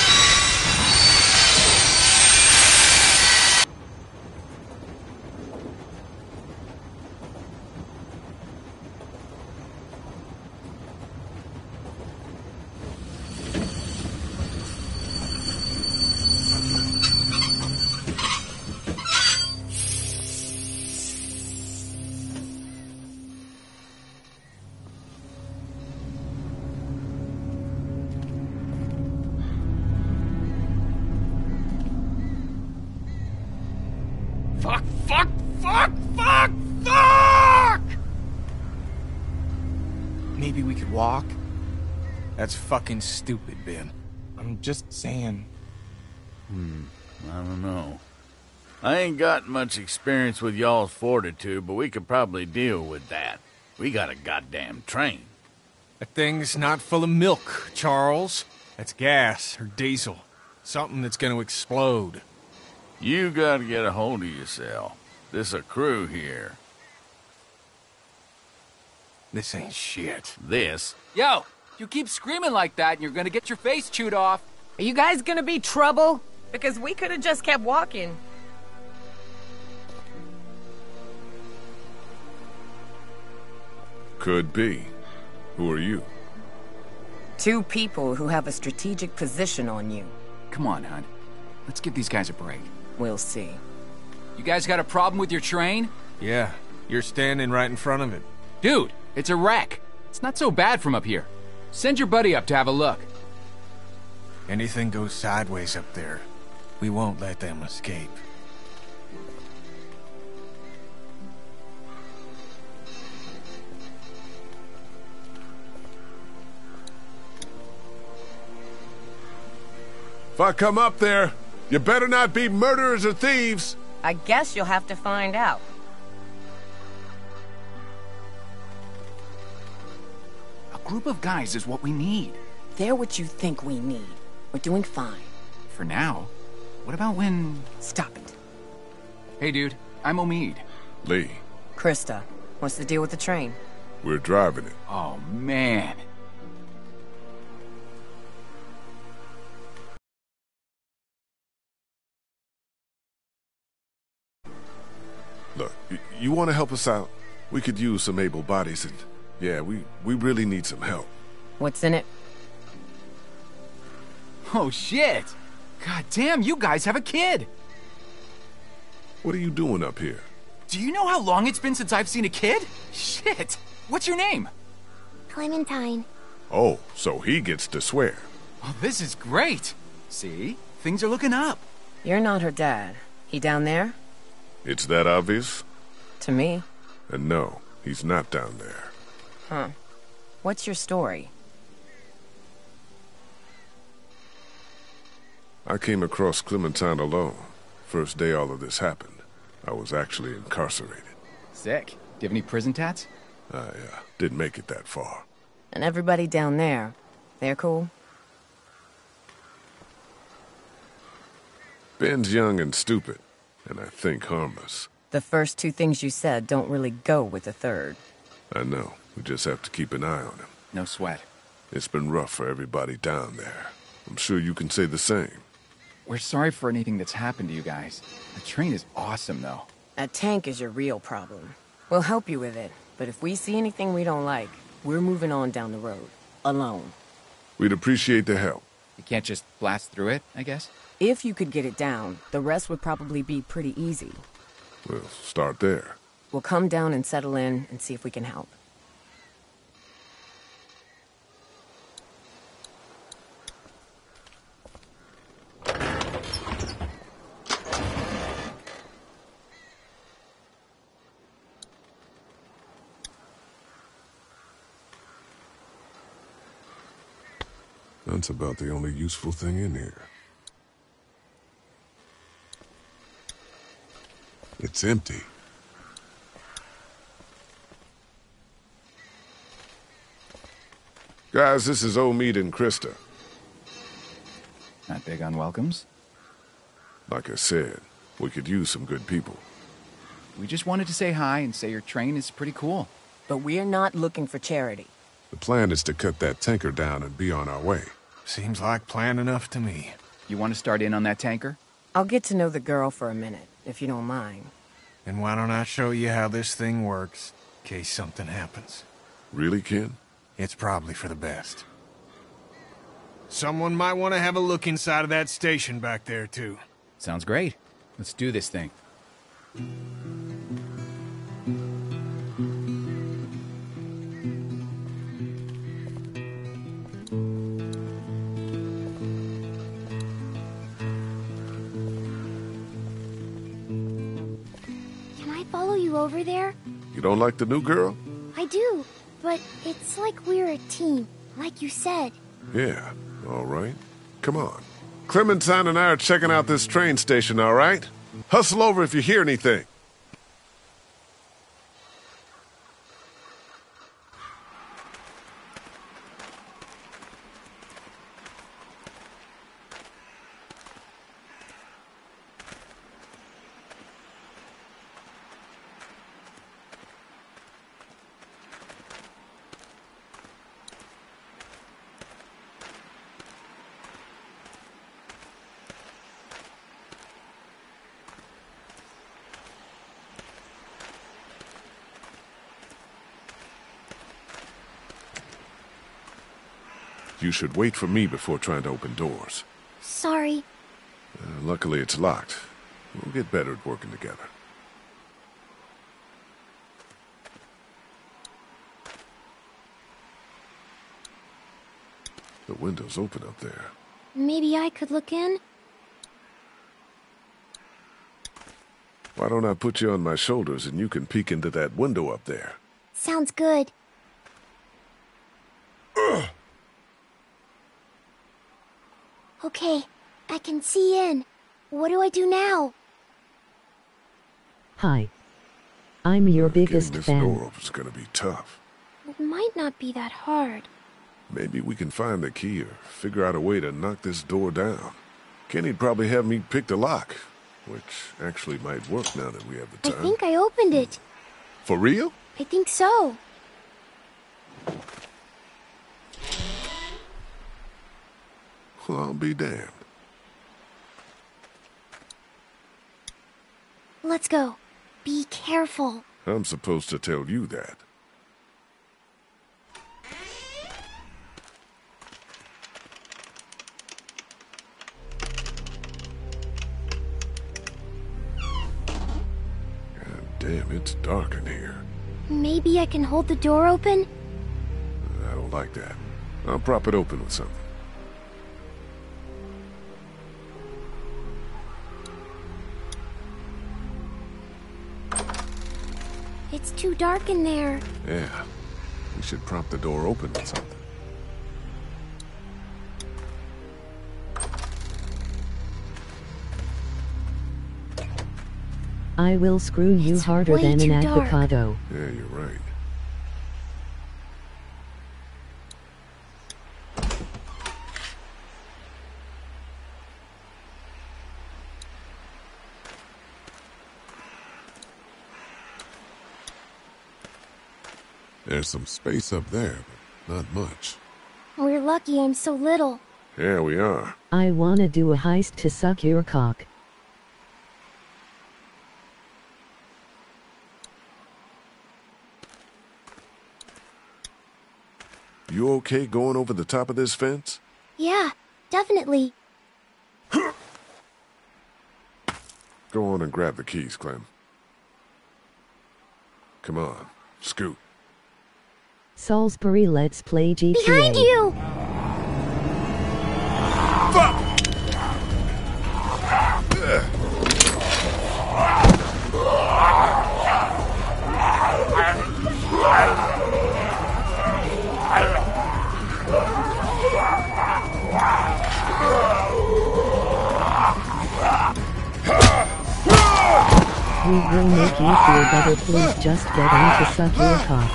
Speaker 1: Fuck, fuck, fuck, fuck, fuck!
Speaker 12: Maybe we could walk?
Speaker 9: That's fucking stupid, Ben.
Speaker 12: I'm just saying.
Speaker 11: Hmm, I don't know. I ain't got much experience with y'all's fortitude, but we could probably deal with that. We got a goddamn train.
Speaker 9: That thing's not full of milk, Charles. That's gas or diesel. Something that's gonna explode.
Speaker 11: You gotta get a hold of yourself. This a crew here.
Speaker 9: This ain't shit.
Speaker 11: This?
Speaker 13: Yo, you keep screaming like that and you're gonna get your face chewed off.
Speaker 6: Are you guys gonna be trouble? Because we could have just kept walking.
Speaker 2: Could be. Who are you?
Speaker 14: Two people who have a strategic position on you.
Speaker 13: Come on, hon. Let's give these guys a break.
Speaker 14: We'll see.
Speaker 13: You guys got a problem with your train?
Speaker 9: Yeah, you're standing right in front of it.
Speaker 13: Dude, it's a wreck. It's not so bad from up here. Send your buddy up to have a look.
Speaker 9: Anything goes sideways up there, we won't let them escape.
Speaker 2: If I come up there, you better not be murderers or thieves.
Speaker 6: I guess you'll have to find out.
Speaker 13: A group of guys is what we need.
Speaker 14: They're what you think we need. We're doing fine.
Speaker 13: For now. What about when...
Speaker 14: Stop it.
Speaker 13: Hey, dude. I'm Omid.
Speaker 2: Lee.
Speaker 14: Krista, what's the deal with the train?
Speaker 2: We're driving it.
Speaker 13: Oh, man.
Speaker 2: Look, y you want to help us out? We could use some able bodies and... Yeah, we, we really need some help.
Speaker 14: What's in it?
Speaker 13: Oh, shit! God damn, you guys have a kid!
Speaker 2: What are you doing up here?
Speaker 13: Do you know how long it's been since I've seen a kid? Shit! What's your name?
Speaker 4: Clementine.
Speaker 2: Oh, so he gets to swear.
Speaker 13: Oh, this is great! See? Things are looking up.
Speaker 14: You're not her dad. He down there?
Speaker 2: It's that obvious?
Speaker 14: To me.
Speaker 2: And no, he's not down there.
Speaker 14: Huh. What's your story?
Speaker 2: I came across Clementine alone. First day all of this happened. I was actually incarcerated.
Speaker 13: Sick. Do you have any prison tats?
Speaker 2: I uh, didn't make it that far.
Speaker 14: And everybody down there, they're cool?
Speaker 2: Ben's young and stupid, and I think harmless.
Speaker 14: The first two things you said don't really go with the third.
Speaker 2: I know. We just have to keep an eye on him.
Speaker 13: No sweat.
Speaker 2: It's been rough for everybody down there. I'm sure you can say the same.
Speaker 13: We're sorry for anything that's happened to you guys. The train is awesome, though.
Speaker 14: That tank is your real problem. We'll help you with it, but if we see anything we don't like, we're moving on down the road. Alone.
Speaker 2: We'd appreciate the help.
Speaker 13: You can't just blast through it, I guess?
Speaker 14: If you could get it down, the rest would probably be pretty easy.
Speaker 2: We'll start there.
Speaker 14: We'll come down and settle in and see if we can help.
Speaker 2: That's about the only useful thing in here. It's empty. Guys, this is Omid and Krista.
Speaker 12: Not big on welcomes.
Speaker 2: Like I said, we could use some good people.
Speaker 12: We just wanted to say hi and say your train is pretty cool.
Speaker 14: But we're not looking for charity.
Speaker 2: The plan is to cut that tanker down and be on our way.
Speaker 9: Seems like plan enough to me.
Speaker 12: You want to start in on that tanker?
Speaker 14: I'll get to know the girl for a minute, if you don't mind.
Speaker 9: And why don't I show you how this thing works, in case something happens?
Speaker 2: Really, Ken?
Speaker 9: It's probably for the best. Someone might want to have a look inside of that station back there, too.
Speaker 12: Sounds great. Let's do this thing.
Speaker 4: Can I follow you over there?
Speaker 2: You don't like the new girl?
Speaker 4: I do, but it's like we're a team, like you said.
Speaker 2: Yeah, all right. Come on. Clementine and I are checking out this train station, all right? Hustle over if you hear anything. You should wait for me before trying to open doors.
Speaker 4: Sorry.
Speaker 2: Uh, luckily, it's locked. We'll get better at working together. The window's open up there.
Speaker 4: Maybe I could look in?
Speaker 2: Why don't I put you on my shoulders and you can peek into that window up there?
Speaker 4: Sounds good.
Speaker 2: Ugh.
Speaker 4: Okay, I can see in. What do I do now?
Speaker 15: Hi. I'm your biggest
Speaker 2: Getting this
Speaker 15: fan.
Speaker 2: door open's gonna be tough.
Speaker 4: It might not be that hard.
Speaker 2: Maybe we can find the key or figure out a way to knock this door down. Kenny'd probably have me pick the lock, which actually might work now that we have the
Speaker 4: I
Speaker 2: time.
Speaker 4: think I opened it.
Speaker 2: For real?
Speaker 4: I think so.
Speaker 2: Well, I'll be damned.
Speaker 4: Let's go. Be careful.
Speaker 2: I'm supposed to tell you that. God damn, it's dark in here.
Speaker 4: Maybe I can hold the door open?
Speaker 2: I don't like that. I'll prop it open with something.
Speaker 4: It's too dark in there.
Speaker 2: Yeah, we should prop the door open with something.
Speaker 15: I will screw you
Speaker 4: It's
Speaker 15: harder
Speaker 4: way
Speaker 15: than an
Speaker 4: too dark.
Speaker 15: avocado.
Speaker 2: Yeah, you're right. There's some space up there, but not much.
Speaker 4: We're lucky I'm so little.
Speaker 2: Yeah, we are.
Speaker 15: I wanna do a heist to suck your cock.
Speaker 2: You okay going over the top of this fence?
Speaker 4: Yeah, definitely.
Speaker 2: Go on and grab the keys, Clem. Come on, scoot.
Speaker 15: Salisbury, let's play G T A.
Speaker 4: Behind you!
Speaker 2: Fuck!
Speaker 15: We will make you feel better. Please just get on to suck your cock.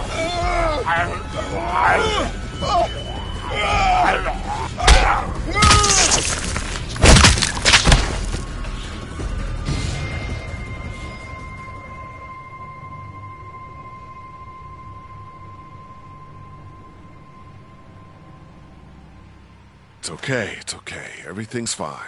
Speaker 2: It's okay, it's okay. Everything's fine.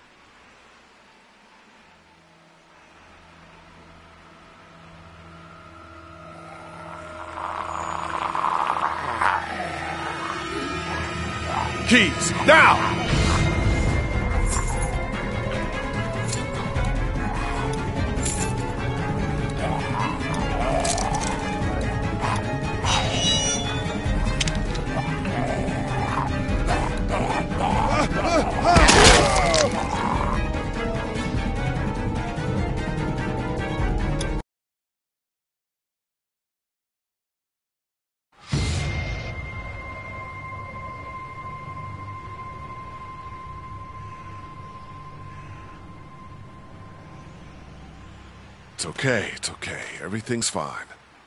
Speaker 2: Keys, now! It's okay, it's okay. Everything's fine.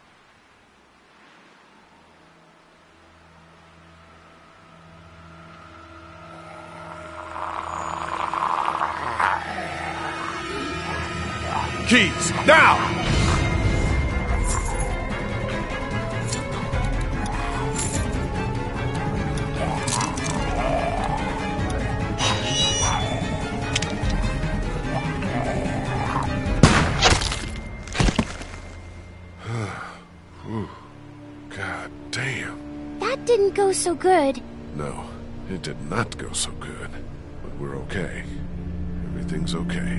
Speaker 2: Keys, now! God damn.
Speaker 4: That didn't go so good.
Speaker 2: No, it did not go so good. But we're okay. Everything's okay.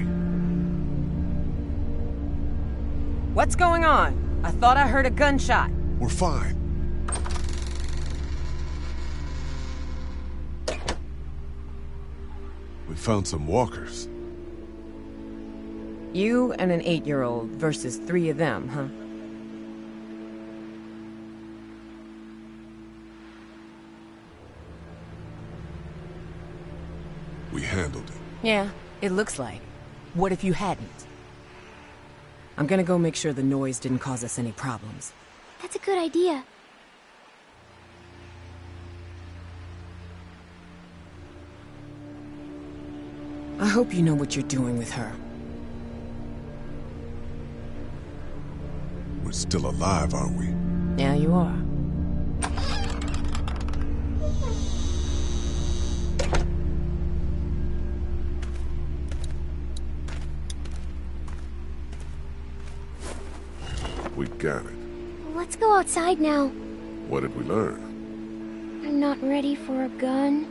Speaker 14: What's going on? I thought I heard a gunshot.
Speaker 2: We're fine. We found some walkers.
Speaker 14: You and an eight-year-old versus three of them, huh?
Speaker 2: We handled it.
Speaker 14: Yeah, it looks like. What if you hadn't? I'm gonna go make sure the noise didn't cause us any problems.
Speaker 4: That's a good idea.
Speaker 14: I hope you know what you're doing with her.
Speaker 2: We're still alive, aren't we?
Speaker 14: Yeah, you are.
Speaker 2: We got it.
Speaker 4: Let's go outside now.
Speaker 2: What did we learn?
Speaker 4: I'm not ready for a gun.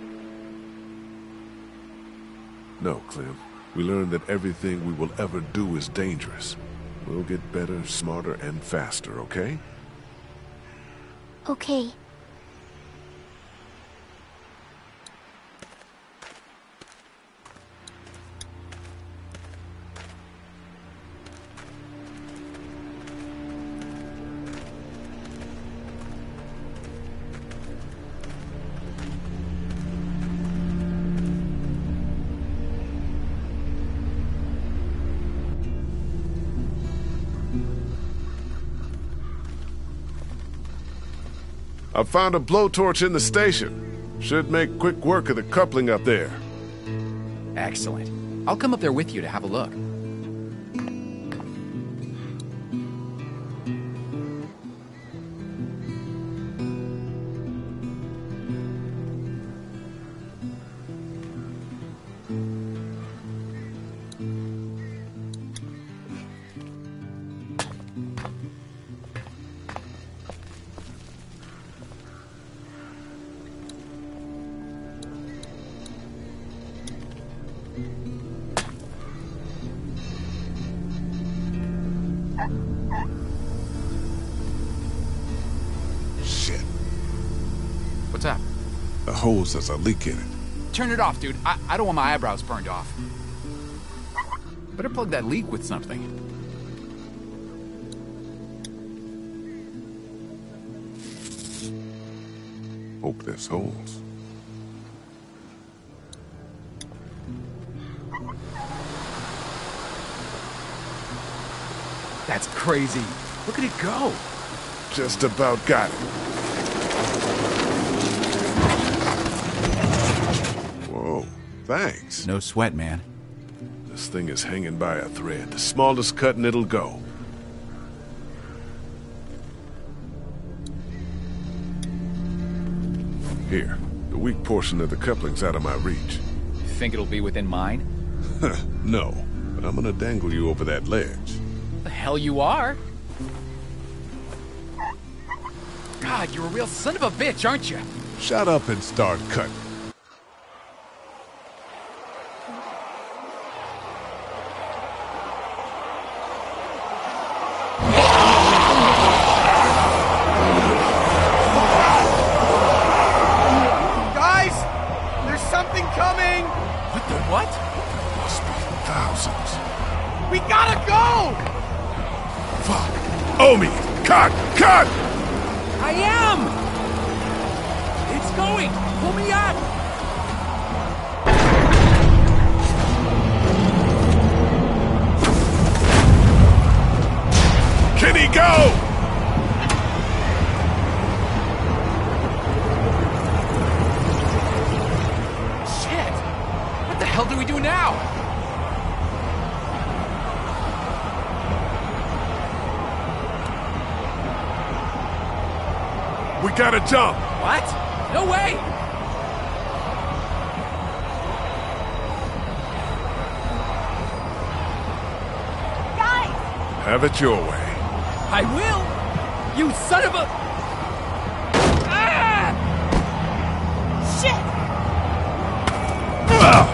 Speaker 2: No, Clem. We learned that everything we will ever do is dangerous. We'll get better, smarter, and faster, okay?
Speaker 4: Okay.
Speaker 2: I found a blowtorch in the station. Should make quick work of the coupling up there.
Speaker 13: Excellent. I'll come up there with you to have a look.
Speaker 2: Shit.
Speaker 13: What's up?
Speaker 2: The hose has a leak in it.
Speaker 13: Turn it off, dude. I, I don't want my eyebrows burned off. Better plug that leak with something.
Speaker 2: Hope this holds.
Speaker 13: That's crazy. Look at it go.
Speaker 2: Just about got it. Whoa, thanks.
Speaker 13: No sweat, man.
Speaker 2: This thing is hanging by a thread. The smallest cut and it'll go. Here, the weak portion of the coupling's out of my reach.
Speaker 13: You think it'll be within mine?
Speaker 2: No, but I'm gonna dangle you over that ledge.
Speaker 13: The hell you are? God, you're a real son of a bitch, aren't you?
Speaker 2: Shut up and start cutting.
Speaker 9: Guys, there's something coming.
Speaker 13: What the what?
Speaker 2: Must be thousands.
Speaker 9: We gotta go.
Speaker 2: Fuck. Omi, cut, cut!
Speaker 13: I am! It's going! Pull me up!
Speaker 2: Can he go?
Speaker 13: Shit! What the hell do we do now?
Speaker 2: We gotta jump!
Speaker 13: What? No way!
Speaker 6: Guys!
Speaker 2: Have it your way.
Speaker 13: I will! You son of a... Ah!
Speaker 6: Shit!
Speaker 2: Ah!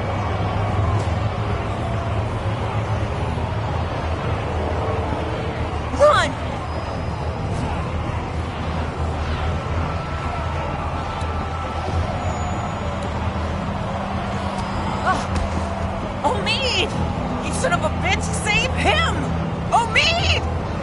Speaker 6: Run! Omid! You son of a bitch! Save him! Omid!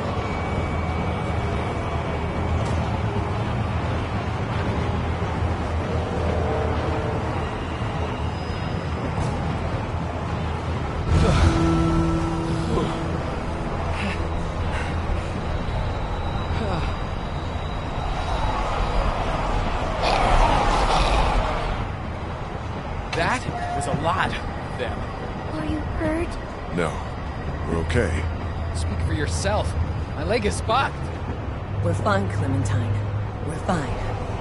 Speaker 13: That was a lot of them.
Speaker 4: Are you hurt?
Speaker 2: No, we're okay.
Speaker 13: Speak for yourself. My leg is fucked.
Speaker 14: We're fine, Clementine. We're fine.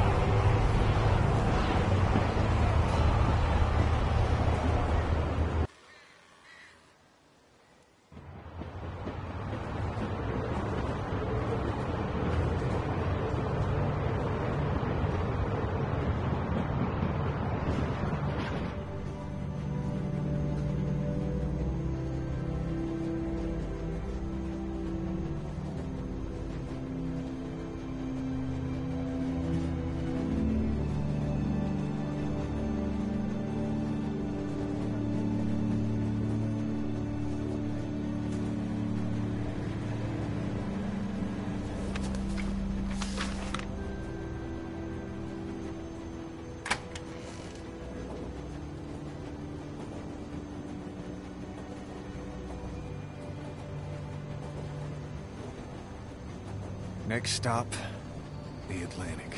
Speaker 9: Next stop, the Atlantic.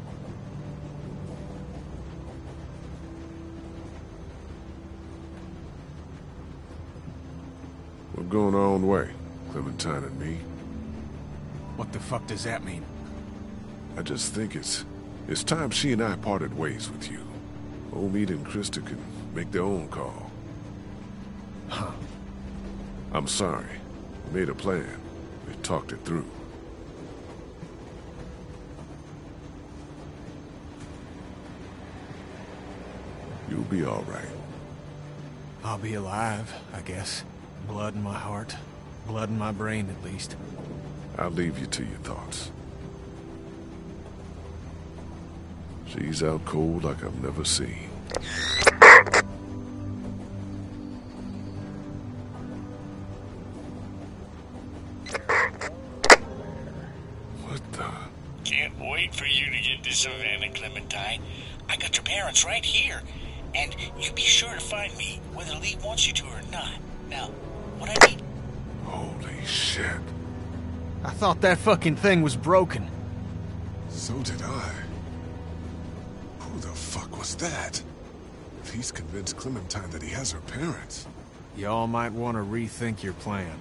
Speaker 2: We're going our own way, Clementine and me.
Speaker 9: What the fuck does that mean?
Speaker 2: I just think it's... it's time she and I parted ways with you. Omid and Krista can make their own call.
Speaker 9: Huh.
Speaker 2: I'm sorry. We made a plan. We talked it through. You'll be all right.
Speaker 9: I'll be alive, I guess. Blood in my heart. Blood in my brain, at least.
Speaker 2: I'll leave you to your thoughts. She's out cold like I've never seen. What the?
Speaker 16: Can't wait for you to get to Savannah, Clementine. I got your parents right here. And you be sure to find me, whether Lee wants you to or not. Now, what I need...
Speaker 2: Holy shit.
Speaker 9: thought that fucking thing was broken.
Speaker 2: So did I. Who the fuck was that? If he's convinced Clementine that he has her parents...
Speaker 9: Y'all might want to rethink your plan.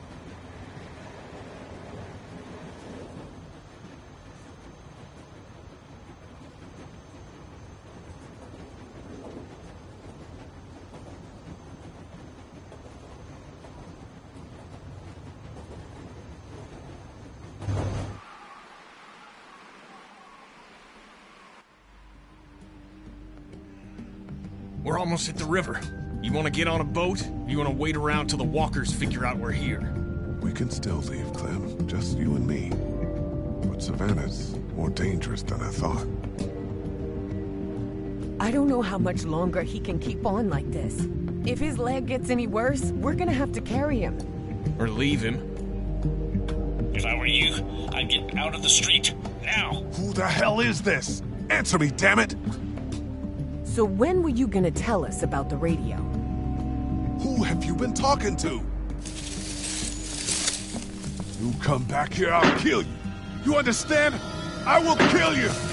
Speaker 9: We're almost at the river. You want to get on a boat? Or you want to wait around till the walkers figure out we're here?
Speaker 2: We can still leave, Clem. Just you and me. But Savannah's more dangerous than I thought.
Speaker 14: I don't know how much longer he can keep on like this. If his leg gets any worse, we're gonna have to carry him.
Speaker 9: Or leave him.
Speaker 16: If I were you, I'd get out of the street, now.
Speaker 2: Who the hell is this? Answer me, damn it!
Speaker 14: So when were you gonna tell us about the radio?
Speaker 2: Who have you been talking to? You come back here, I'll kill you. You understand? I will kill you!